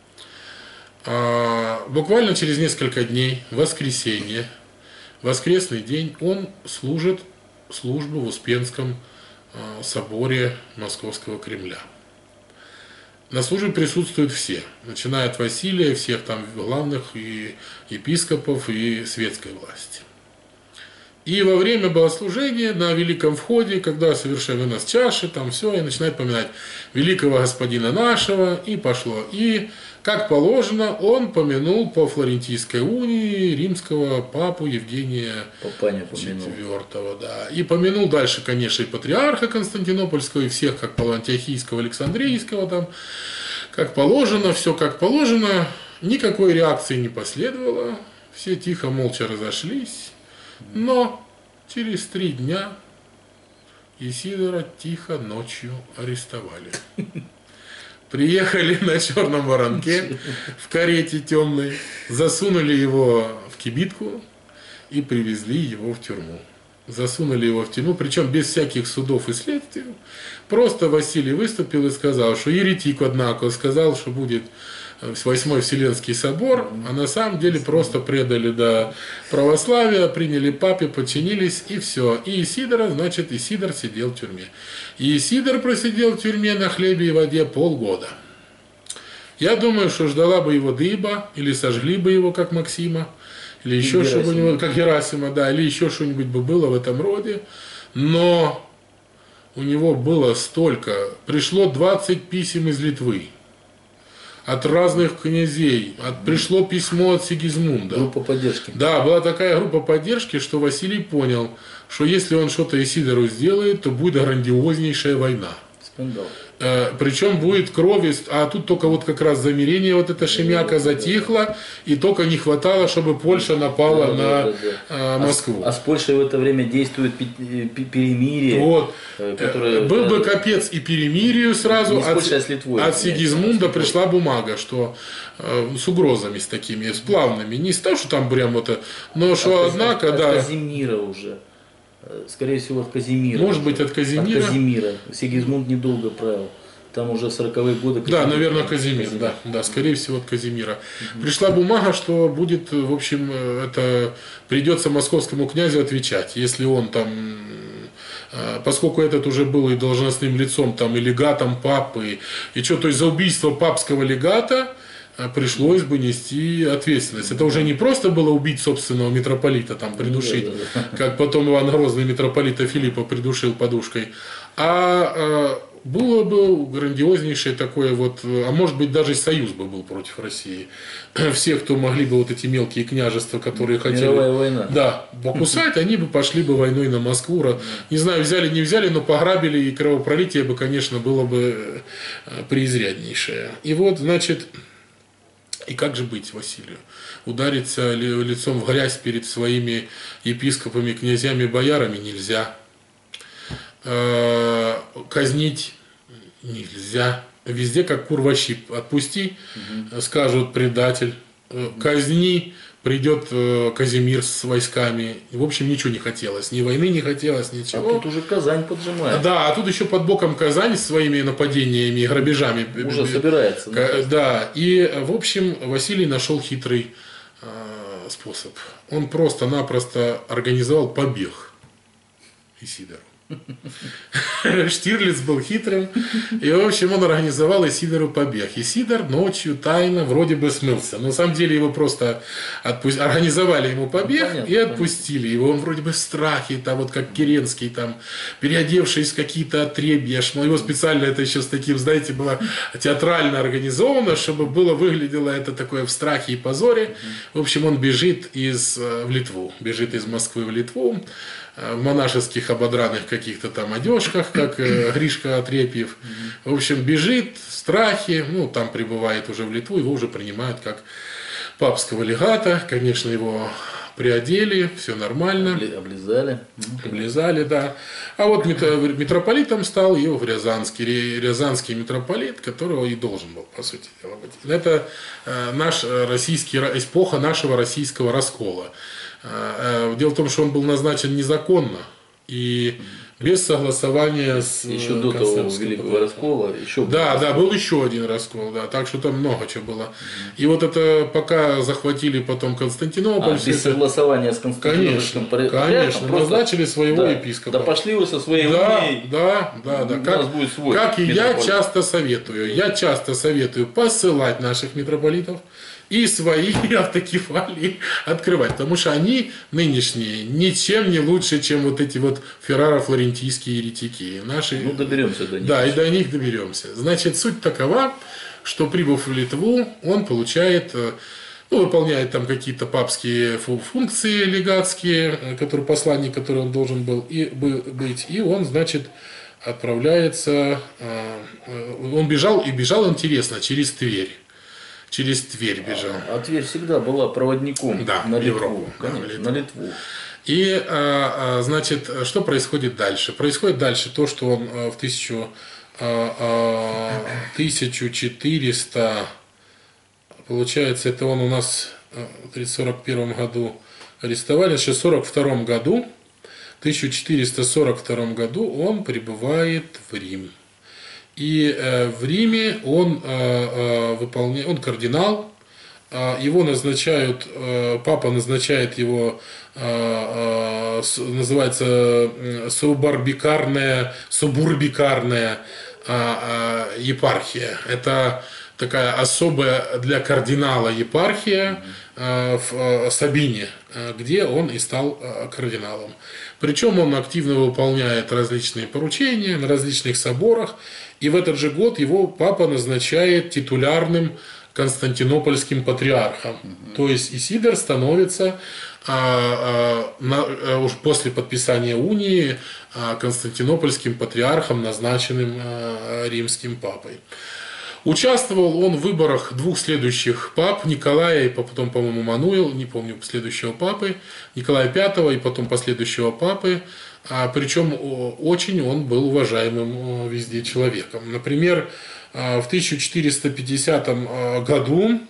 Э, буквально через несколько дней, в воскресенье, воскресный день, он служит службу в Успенском э, соборе Московского Кремля. На службе присутствуют все, начиная от Василия, всех там главных и епископов, и светской власти. И во время богослужения на Великом Входе, когда совершенно нас чаши, там все, и начинает поминать великого господина нашего, и пошло. И, как положено, он помянул по Флорентийской унии римского папу Евгения четвёртого. Да. И помянул дальше, конечно, и патриарха Константинопольского, и всех, как положено, Антиохийского, Александрийского, там, как положено, все как положено. Никакой реакции не последовало, все тихо, молча разошлись. Но через три дня Исидора тихо ночью арестовали. Приехали на черном воронке в карете темной, засунули его в кибитку и привезли его в тюрьму. Засунули его в тюрьму, причем без всяких судов и следствий. Просто Василий выступил и сказал, что еретик, однако, сказал, что будет Восьмой Вселенский собор, а на самом деле просто предали до православия, приняли папе, подчинились, и все. И Исидора, значит, Исидор сидел в тюрьме. И Исидор просидел в тюрьме на хлебе и воде полгода. Я думаю, что ждала бы его дыба, или сожгли бы его, как Максима, или еще что-нибудь, как Герасима, да, или еще что-нибудь бы было в этом роде. Но у него было столько, пришло двадцать писем из Литвы. От разных князей. От, пришло письмо от Сигизмунда. Группа поддержки. Да, была такая группа поддержки, что Василий понял, что если он что-то Исидору сделает, то будет грандиознейшая война. Скандал. Э, причем будет крови, а тут только вот как раз замирение, вот эта шемяка затихла, и только не хватало, чтобы Польша напала да, на да, да, да. Э, Москву. А, а с Польшей в это время действует перемирие. Вот. Которое, Был да, бы капец и перемирию сразу. Не с Польшей, от, а с Литвой, от Сигизмунда нет, пришла бумага, что э, с угрозами, с такими, с плавными. Не с того, что там прям это, но что от, однако, от, да. От Казимира уже. Скорее всего, от Казимира. Может уже. быть, от Казимира. От Казимира. Сигизмунд недолго правил. Там уже в сороковые годы. Да, наверное, Казимир, Казимир. Да, да, скорее всего, от Казимира. Угу. Пришла бумага, что будет, в общем, это придется московскому князю отвечать, если он там, поскольку этот уже был и должностным лицом, там, и легатом папы, и что, то есть за убийство папского легата пришлось бы нести ответственность. Это уже не просто было убить собственного митрополита, там, придушить, да, да, да. как потом Иван Грозный митрополита Филиппа придушил подушкой, а было бы грандиознейшее такое вот, а может быть даже союз бы был против России. Всех, кто могли бы вот эти мелкие княжества, которые хотели... Мировая война. Да, покусать, они бы пошли бы войной на Москву. Не знаю, взяли, не взяли, но пограбили, и кровопролитие бы, конечно, было бы преизряднейшее. И вот, значит, и как же быть Василию? Удариться лицом в грязь перед своими епископами, князьями, боярами нельзя. Казнить нельзя. Везде как курващип. Отпусти, угу. скажут предатель. Казни, придет Казимир с войсками. В общем, ничего не хотелось. Ни войны не хотелось, ничего. А тут уже Казань поджимает. Да, а тут еще под боком Казань с своими нападениями и грабежами. Уже собирается. Да, и в общем Василий нашел хитрый способ. Он просто-напросто организовал побег Исидору. Штирлиц был хитрым, и в общем он организовал Исидору побег. Исидор ночью тайно вроде бы смылся, но на самом деле его просто отпу... организовали ему побег, ну, понятно, и отпустили понятно. Его. Он вроде бы в страхе, там вот как Керенский, там переодевшись в какие-то отребья, но его специально это еще с таким, знаете, было театрально организовано, чтобы было выглядело это такое в страхе и позоре. В общем, он бежит из в Литву, бежит из Москвы в Литву. В монашеских ободранных каких-то там одежках, как э, Гришка Отрепьев. В общем, бежит в страхе, ну, там прибывает уже в Литву, его уже принимают как папского легата. Конечно, его приодели, все нормально. Облизали. Облизали, да. А вот митрополитом стал его Рязанский, Рязанский митрополит, которого и должен был, по сути дела, быть. Это э, наш российский, эпоха нашего российского раскола. Дело в том, что он был назначен незаконно и без согласования с еще до того великого раскола еще да был да был еще один раскол, да, так что там много чего было. Mm-hmm. И вот это пока захватили потом Константинополь, а, без согласования с Константинопольским конечно, конечно просто... назначили своего да, епископа. Да пошли вы со своей да, унией. да, да, да. Как, будет свой как и я часто советую, я часто советую посылать наших митрополитов и свои автокефалии открывать. Потому что они нынешние ничем не лучше, чем вот эти вот ферраро-флорентийские еретики. Наши... Ну, доберемся до них. Да, и до них доберемся. Значит, суть такова, что прибыв в Литву, он получает, ну, выполняет там какие-то папские функции легатские, который, посланник, который он должен был и, быть, и он, значит, отправляется, он бежал, и бежал, интересно, через Тверь. Через Тверь бежал. А, а Тверь всегда была проводником, да, на Литву. Европу, Конечно, да, Литву. на Литву. И, значит, что происходит дальше? Происходит дальше то, что он в тысячу, тысяча четыреста, получается, это он у нас в сорок первом году арестовали, в сорок втором году, в тысяча четыреста сорок втором году он прибывает в Рим. И в Риме он выполняет, он кардинал, его назначают, папа назначает его, называется субарбикарная, субурбикарная епархия. Это такая особая для кардинала епархия в Сабине, где он и стал кардиналом. Причем он активно выполняет различные поручения на различных соборах. И в этот же год его папа назначает титулярным константинопольским патриархом. Mm-hmm. То есть Исидор становится а, а, на, а, уж после подписания унии а, константинопольским патриархом, назначенным а, римским папой. Участвовал он в выборах двух следующих пап, Николая и потом, по-моему, Мануил, не помню, следующего папы, Николая Пятого и потом последующего папы. А, причем очень он был уважаемым везде человеком. Например, в тысяча четыреста пятидесятом году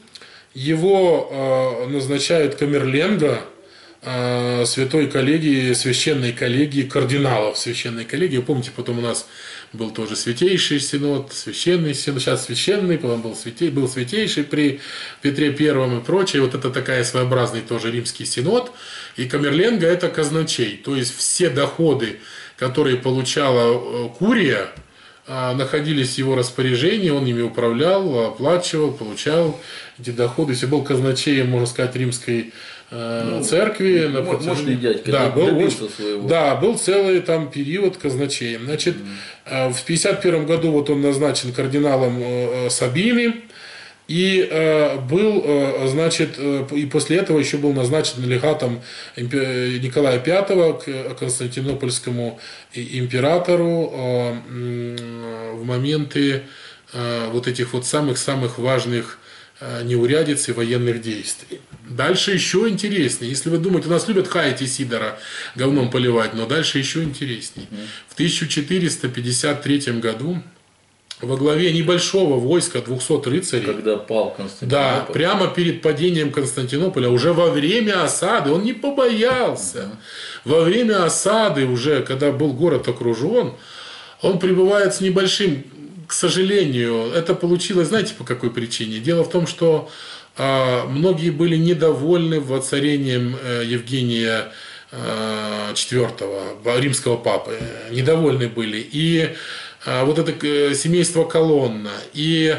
его назначают камерленго святой коллегии, священной коллегии кардиналов священной коллегии. Помните, потом у нас был тоже святейший синод, священный синод, сейчас священный, потом был, святей, был святейший при Петре Первом и прочее. Вот это такая своеобразный тоже римский синод. И камерленго это казначей, то есть все доходы, которые получала курия, находились в его распоряжении, он ими управлял, оплачивал, получал эти доходы. Если был казначеем, можно сказать, римской ну, церкви. Мощный дядька, да, был, своего. Да, был целый там период казначеем. Значит, mm. в пятьдесят первом году вот он назначен кардиналом Сабины. И э, был, э, значит, э, и после этого еще был назначен легатом Николая Пятого к Константинопольскому императору э, э, в моменты э, вот этих вот самых-самых важных э, неурядиц и военных действий. Дальше еще интереснее. Если вы думаете, у нас любят хаять Исидора, говном поливать, но дальше еще интереснее. В тысяча четыреста пятьдесят третьем году во главе небольшого войска двухсот рыцарей. Когда пал Константинополь. Да, прямо перед падением Константинополя, уже во время осады, он не побоялся. Uh-huh. Во время осады уже, когда был город окружен, он прибывает с небольшим, к сожалению, это получилось, знаете, по какой причине? Дело в том, что э, многие были недовольны воцарением э, Евгения э, четвёртого, римского папы, недовольны были. И вот это семейство Колонна, и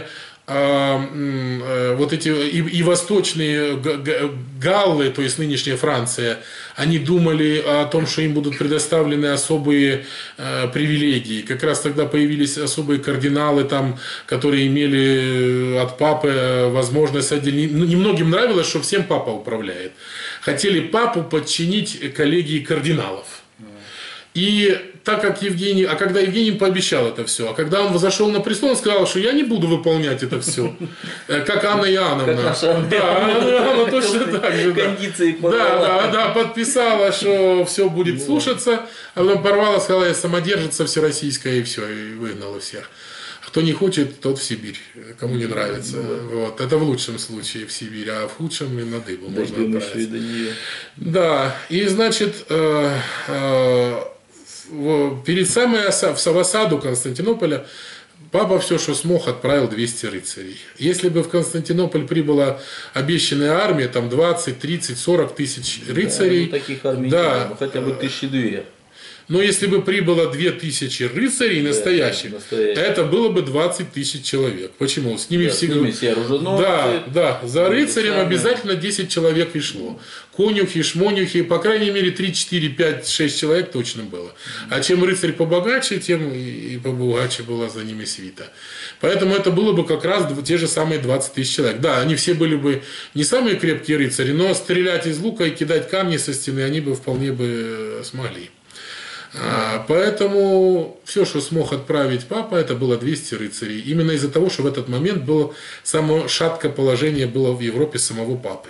вот эти и, и восточные галлы, то есть нынешняя Франция, они думали о том, что им будут предоставлены особые э, привилегии. Как раз тогда появились особые кардиналы, там, которые имели от папы возможность отделить. Ну, немногим нравилось, что всем папа управляет. Хотели папу подчинить коллегии кардиналов. И так как Евгений, а когда Евгений пообещал это все, а когда он возошел на престол, он сказал, что я не буду выполнять это все, как Анна Иоанновна. Да, Анна Иоанновна точно так же. Кондиции да, да, да, подписала, что все будет слушаться, а потом порвала, сказала, я самодержица всероссийская, и все, и выгнала всех. Кто не хочет, тот в Сибирь, кому не нравится. Вот. Это в лучшем случае в Сибирь, а в худшем и на дыбу можно отправиться. Да, и значит, э, э, перед самой осад, в осаду Константинополя папа все, что смог, отправил двести рыцарей. Если бы в Константинополь прибыла обещанная армия, там двадцать, тридцать, сорок тысяч рыцарей. Да, ну, таких армий да, нет, хотя бы тысячи две. Но если бы прибыло две тысячи рыцарей настоящих, да, настоящих, это было бы двадцать тысяч человек. Почему? С ними да, всегда... с ними все оруженосцы. Да, да. За рыцарем сами. обязательно десять человек и шло. Конюхи, шмонюхи, по крайней мере три, четыре, пять, шесть человек точно было. А чем рыцарь побогаче, тем и побогаче была за ними свита. Поэтому это было бы как раз те же самые двадцать тысяч человек. Да, они все были бы не самые крепкие рыцари, но стрелять из лука и кидать камни со стены они бы вполне бы смогли. А, поэтому все, что смог отправить папа, это было двести рыцарей. Именно из-за того, что в этот момент было самое шаткое положение было в Европе самого папы.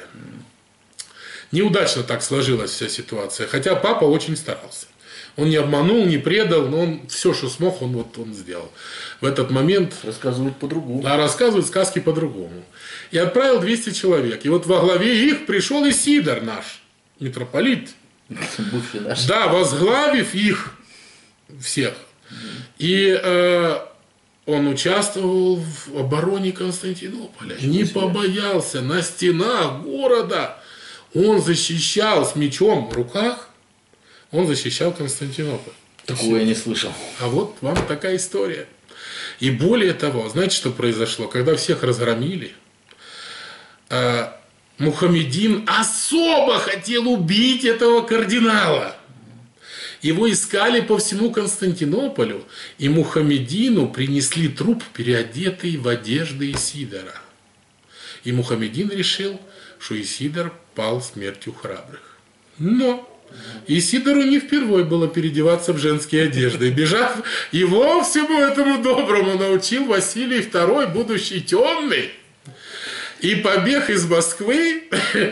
Неудачно так сложилась вся ситуация, хотя папа очень старался. Он не обманул, не предал, но он все, что смог, он, вот, он сделал. В этот момент... Рассказывают по-другому. А рассказывают сказки по-другому. И отправил двести человек. И вот во главе их пришел Исидор наш, митрополит. Бывший наш. Да, возглавив их всех. И э, он участвовал в обороне Константинополя. Не побоялся на стенах города. Он защищал с мечом в руках. Он защищал Константинополь. Такого я не слышал. А вот вам такая история. И более того, знаете, что произошло? Когда всех разгромили, э, Мухаммедин особо хотел убить этого кардинала. Его искали по всему Константинополю, и Мухаммедину принесли труп, переодетый в одежды Исидора. И Мухаммедин решил, что Исидор пал смертью храбрых. Но Исидору не впервой было переодеваться в женские одежды. Бежав, его всему этому доброму научил Василий второй, будущий темный. И побег из Москвы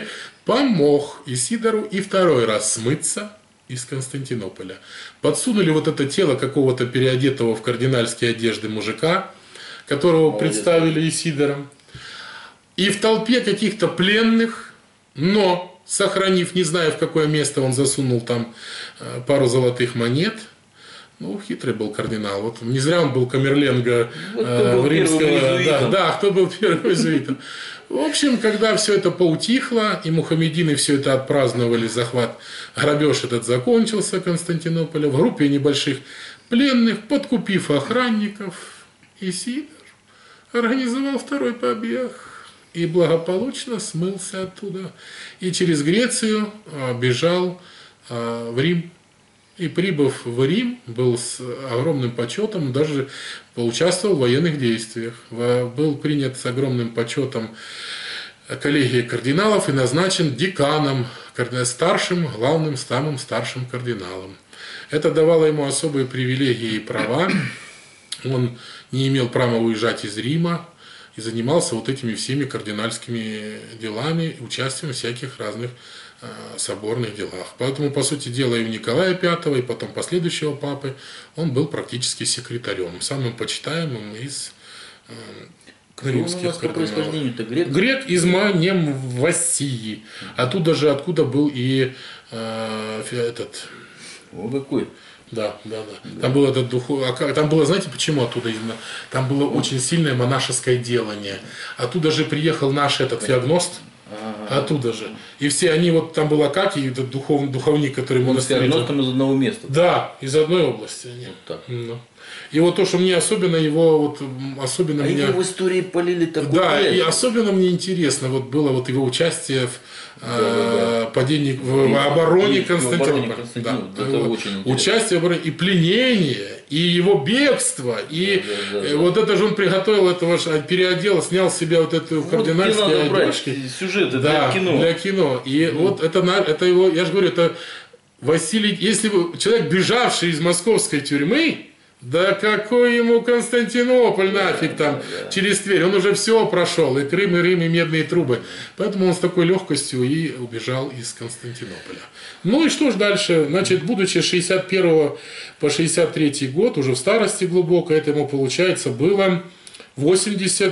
помог Исидору и второй раз смыться из Константинополя. Подсунули вот это тело какого-то переодетого в кардинальские одежды мужика, которого Молодец. Представили Исидором. И в толпе каких-то пленных, но сохранив, не знаю, в какое место он засунул там пару золотых монет. Ну, хитрый был кардинал. Вот не зря он был камерленго вот э, был в римского. Да, да, кто был первым иезуитом. В общем, когда все это поутихло, и мухаммедины все это отпраздновали, захват, грабеж этот закончился Константинополя, в группе небольших пленных, подкупив охранников, Исидор организовал второй побег и благополучно смылся оттуда. И через Грецию бежал в Рим. И прибыв в Рим, был с огромным почетом, даже поучаствовал в военных действиях. Был принят с огромным почетом коллегией кардиналов и назначен деканом, старшим, главным, самым старшим кардиналом. Это давало ему особые привилегии и права. Он не имел права уезжать из Рима и занимался вот этими всеми кардинальскими делами, участием в всяких разных соборных делах. Поэтому, по сути дела, и у Николая Пятого, и потом последующего папы, он был практически секретарем, самым почитаемым из э, римских кардиналов. Грек? Грек из Манемвасии. Оттуда же, откуда был и э, этот... О, какой? Да, да, да. да. Там было это духов... Там было, знаете, почему оттуда именно? Там было очень сильное монашеское делание. Оттуда же приехал наш этот Феогност. Ага. Оттуда же. И все они, вот там был Акакий, этот духов, духовник, который монастырь. Ну, там из одного места. Да, из одной области. Они. Вот так. Ну. И вот то, что мне особенно его, вот, особенно а меня... его в истории полили такой. Да, лет. И особенно мне интересно, вот было вот его участие в да, э, да, да. падении, в, в обороне Константинополя. Да. Да, это очень интересно. Участие в обороне, и пленение, и его бегство, и да, да, да, вот да. это же он приготовил этого, переодел, снял с себя вот эту вот кардинальские одежки. Сюжеты да, для кино. Для кино. И mm. вот это, это его, я же говорю, это Василий, если бы человек, бежавший из московской тюрьмы, да какой ему Константинополь нафиг там, да, да. через Тверь, он уже все прошел, и Крым, и Рим, и медные трубы. Поэтому он с такой легкостью и убежал из Константинополя. Ну и что ж дальше? Значит, будучи с шестьдесят первого по шестьдесят третий год, уже в старости глубоко, это ему, получается, было восемьдесят,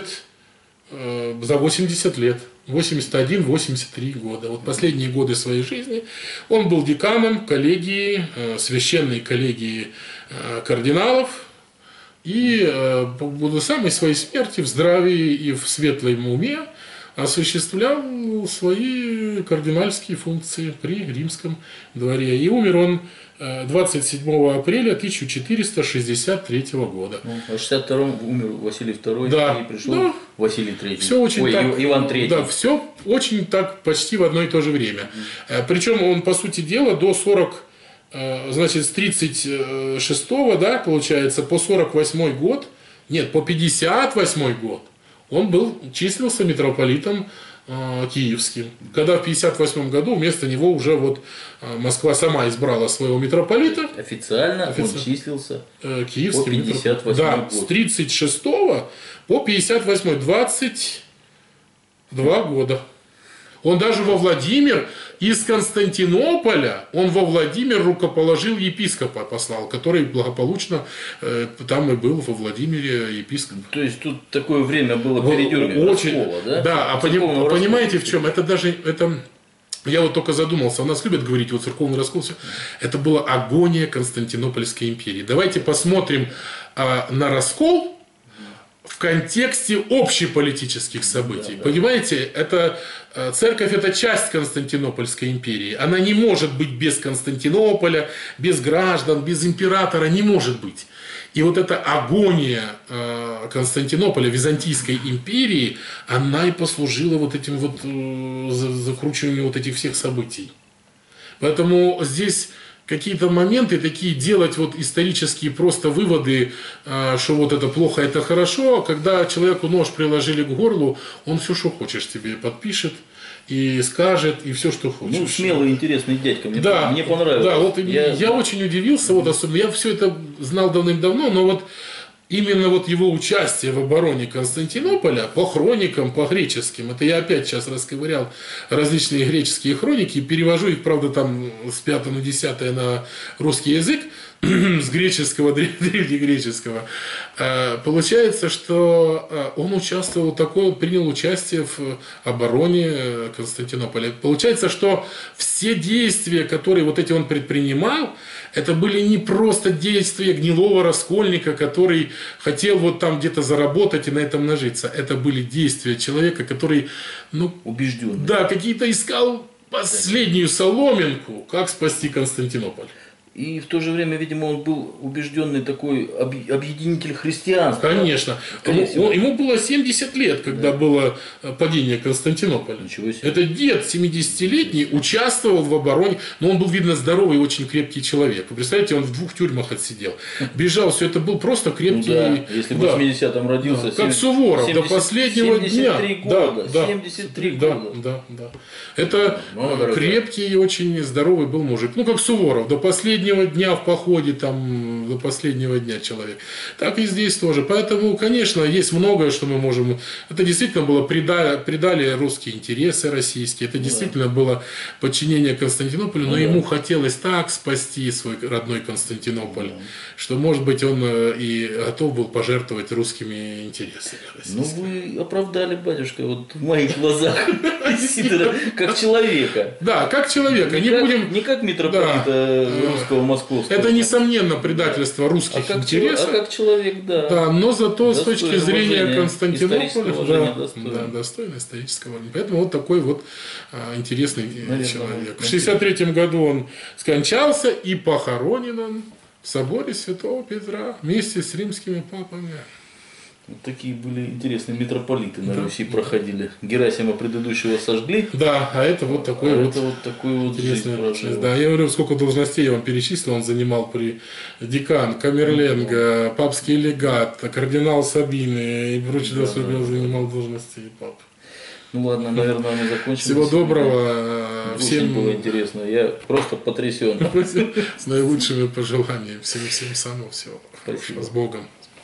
э, за восемьдесят лет. восемьдесят один - восемьдесят три года. Вот последние годы своей жизни он был деканом коллегии, э, священной коллегии э, кардиналов. И э, до самой своей смерти в здравии и в светлом уме осуществлял свои кардинальские функции при римском дворе. И умер он двадцать седьмого апреля тысяча четыреста шестьдесят третьего года. Ну, в шестьдесят втором умер Василий второй, да, и пришел да. Василий третий. Все очень Ой, так, Иван третий. Да, все очень так почти в одно и то же время. Mm-hmm. Причем он, по сути дела, до сорок, значит, с тридцать шестого, да, получается, по сорок восьмой год, нет, по пятьдесят восьмой год он был, числился митрополитом э, киевским. Когда в пятьдесят восьмом году вместо него уже вот э, Москва сама избрала своего митрополита. Официально, Офици... он числился э, киевским по пятьдесят восьмой да, год. С тридцать шестого по пятьдесят восьмой, двадцать два года. Он даже во Владимир из Константинополя, он во Владимир рукоположил епископа, послал, который благополучно э, там и был во Владимире епископ. То есть тут такое время было передергивание, очень, раскола, да? Да, а поним, понимаете в чем? Это даже, это, я вот только задумался, у нас любят говорить, вот церковный раскол, все. Это была агония Константинопольской империи. Давайте посмотрим а, на раскол в контексте общеполитических событий. Да, да. Понимаете, это, церковь – это часть Константинопольской империи. Она не может быть без Константинополя, без граждан, без императора, не может быть. И вот эта агония Константинополя, Византийской империи, она и послужила вот этим вот закручиванием вот этих всех событий. Поэтому здесь какие-то моменты такие делать вот исторические просто выводы, что вот это плохо, это хорошо, когда человеку нож приложили к горлу, он все, что хочешь, тебе подпишет и скажет, и все, что хочешь. Ну, смелый, интересный дядька, мне, да, мне понравилось. Да, вот я, я... я очень удивился, вот особенно, я все это знал давным-давно, но вот именно вот его участие в обороне Константинополя по хроникам, по греческим, это я опять сейчас расковырял различные греческие хроники, перевожу их, правда, там с пятого на десятое на русский язык, с греческого, древнегреческого. Получается, что он участвовал, такое, принял участие в обороне Константинополя. Получается, что все действия, которые вот эти он предпринимал, это были не просто действия гнилого раскольника, который хотел вот там где-то заработать и на этом нажиться. Это были действия человека, который, ну, убежденный. Да, какие-то искал последнюю соломинку, как спасти Константинополь. И в то же время, видимо, он был убежденный такой объединитель христианства. Конечно. Ему, ему было семьдесят лет, когда да. было падение Константинополя. Ничего себе. Это дед семидесятилетний участвовал в обороне, но он был, видно, здоровый, очень крепкий человек. Вы представляете, он в двух тюрьмах отсидел. Бежал, все это был просто крепкий. Ну, да. Если в восьмидесятом родился. Да. Как Суворов, семьдесят, до последнего семьдесят три дня. Года, да, семьдесят три да, года. Да, да. Это ну, крепкий и очень здоровый был мужик. Ну, как Суворов, до последнего дня в походе, там, до последнего дня человек. Так и здесь тоже. Поэтому, конечно, есть многое, что мы можем... Это действительно было предали, предали русские интересы российские, это действительно да. было подчинение Константинополю, но ну, ему да. хотелось так спасти свой родной Константинополь, да. что, может быть, он и готов был пожертвовать русскими интересами. Ну, вы оправдали, батюшка, вот в моих глазах Сидора, как человека. Да, как человека. Не, не как, будем... не как митрополита да. русского, московского. Это, несомненно, предательство русских а интересов. А как человек, да. Да, но зато с точки зрения Константинополя, да, достойно. Да, достойно исторического уважения. Поэтому вот такой вот а, интересный наверное, человек. В шестьдесят третьем году он скончался и похоронен он в соборе Святого Петра вместе с римскими папами. Вот такие были интересные митрополиты на да. Руси проходили. Герасима предыдущего сожгли. Да, а это вот такой а вот, это вот такой вот жизнь. Да, я говорю, сколько должностей я вам перечислил, он занимал при декан, камерленга, папский легат, кардинал Сабины и прочее, да, да, да, занимал должности пап. Ну ладно, наверное, мы закончим. Всего доброго. Всем Очень было интересно. Я просто потрясен. С наилучшими пожеланиями. Всем, всем самого всего. Спасибо. С Богом.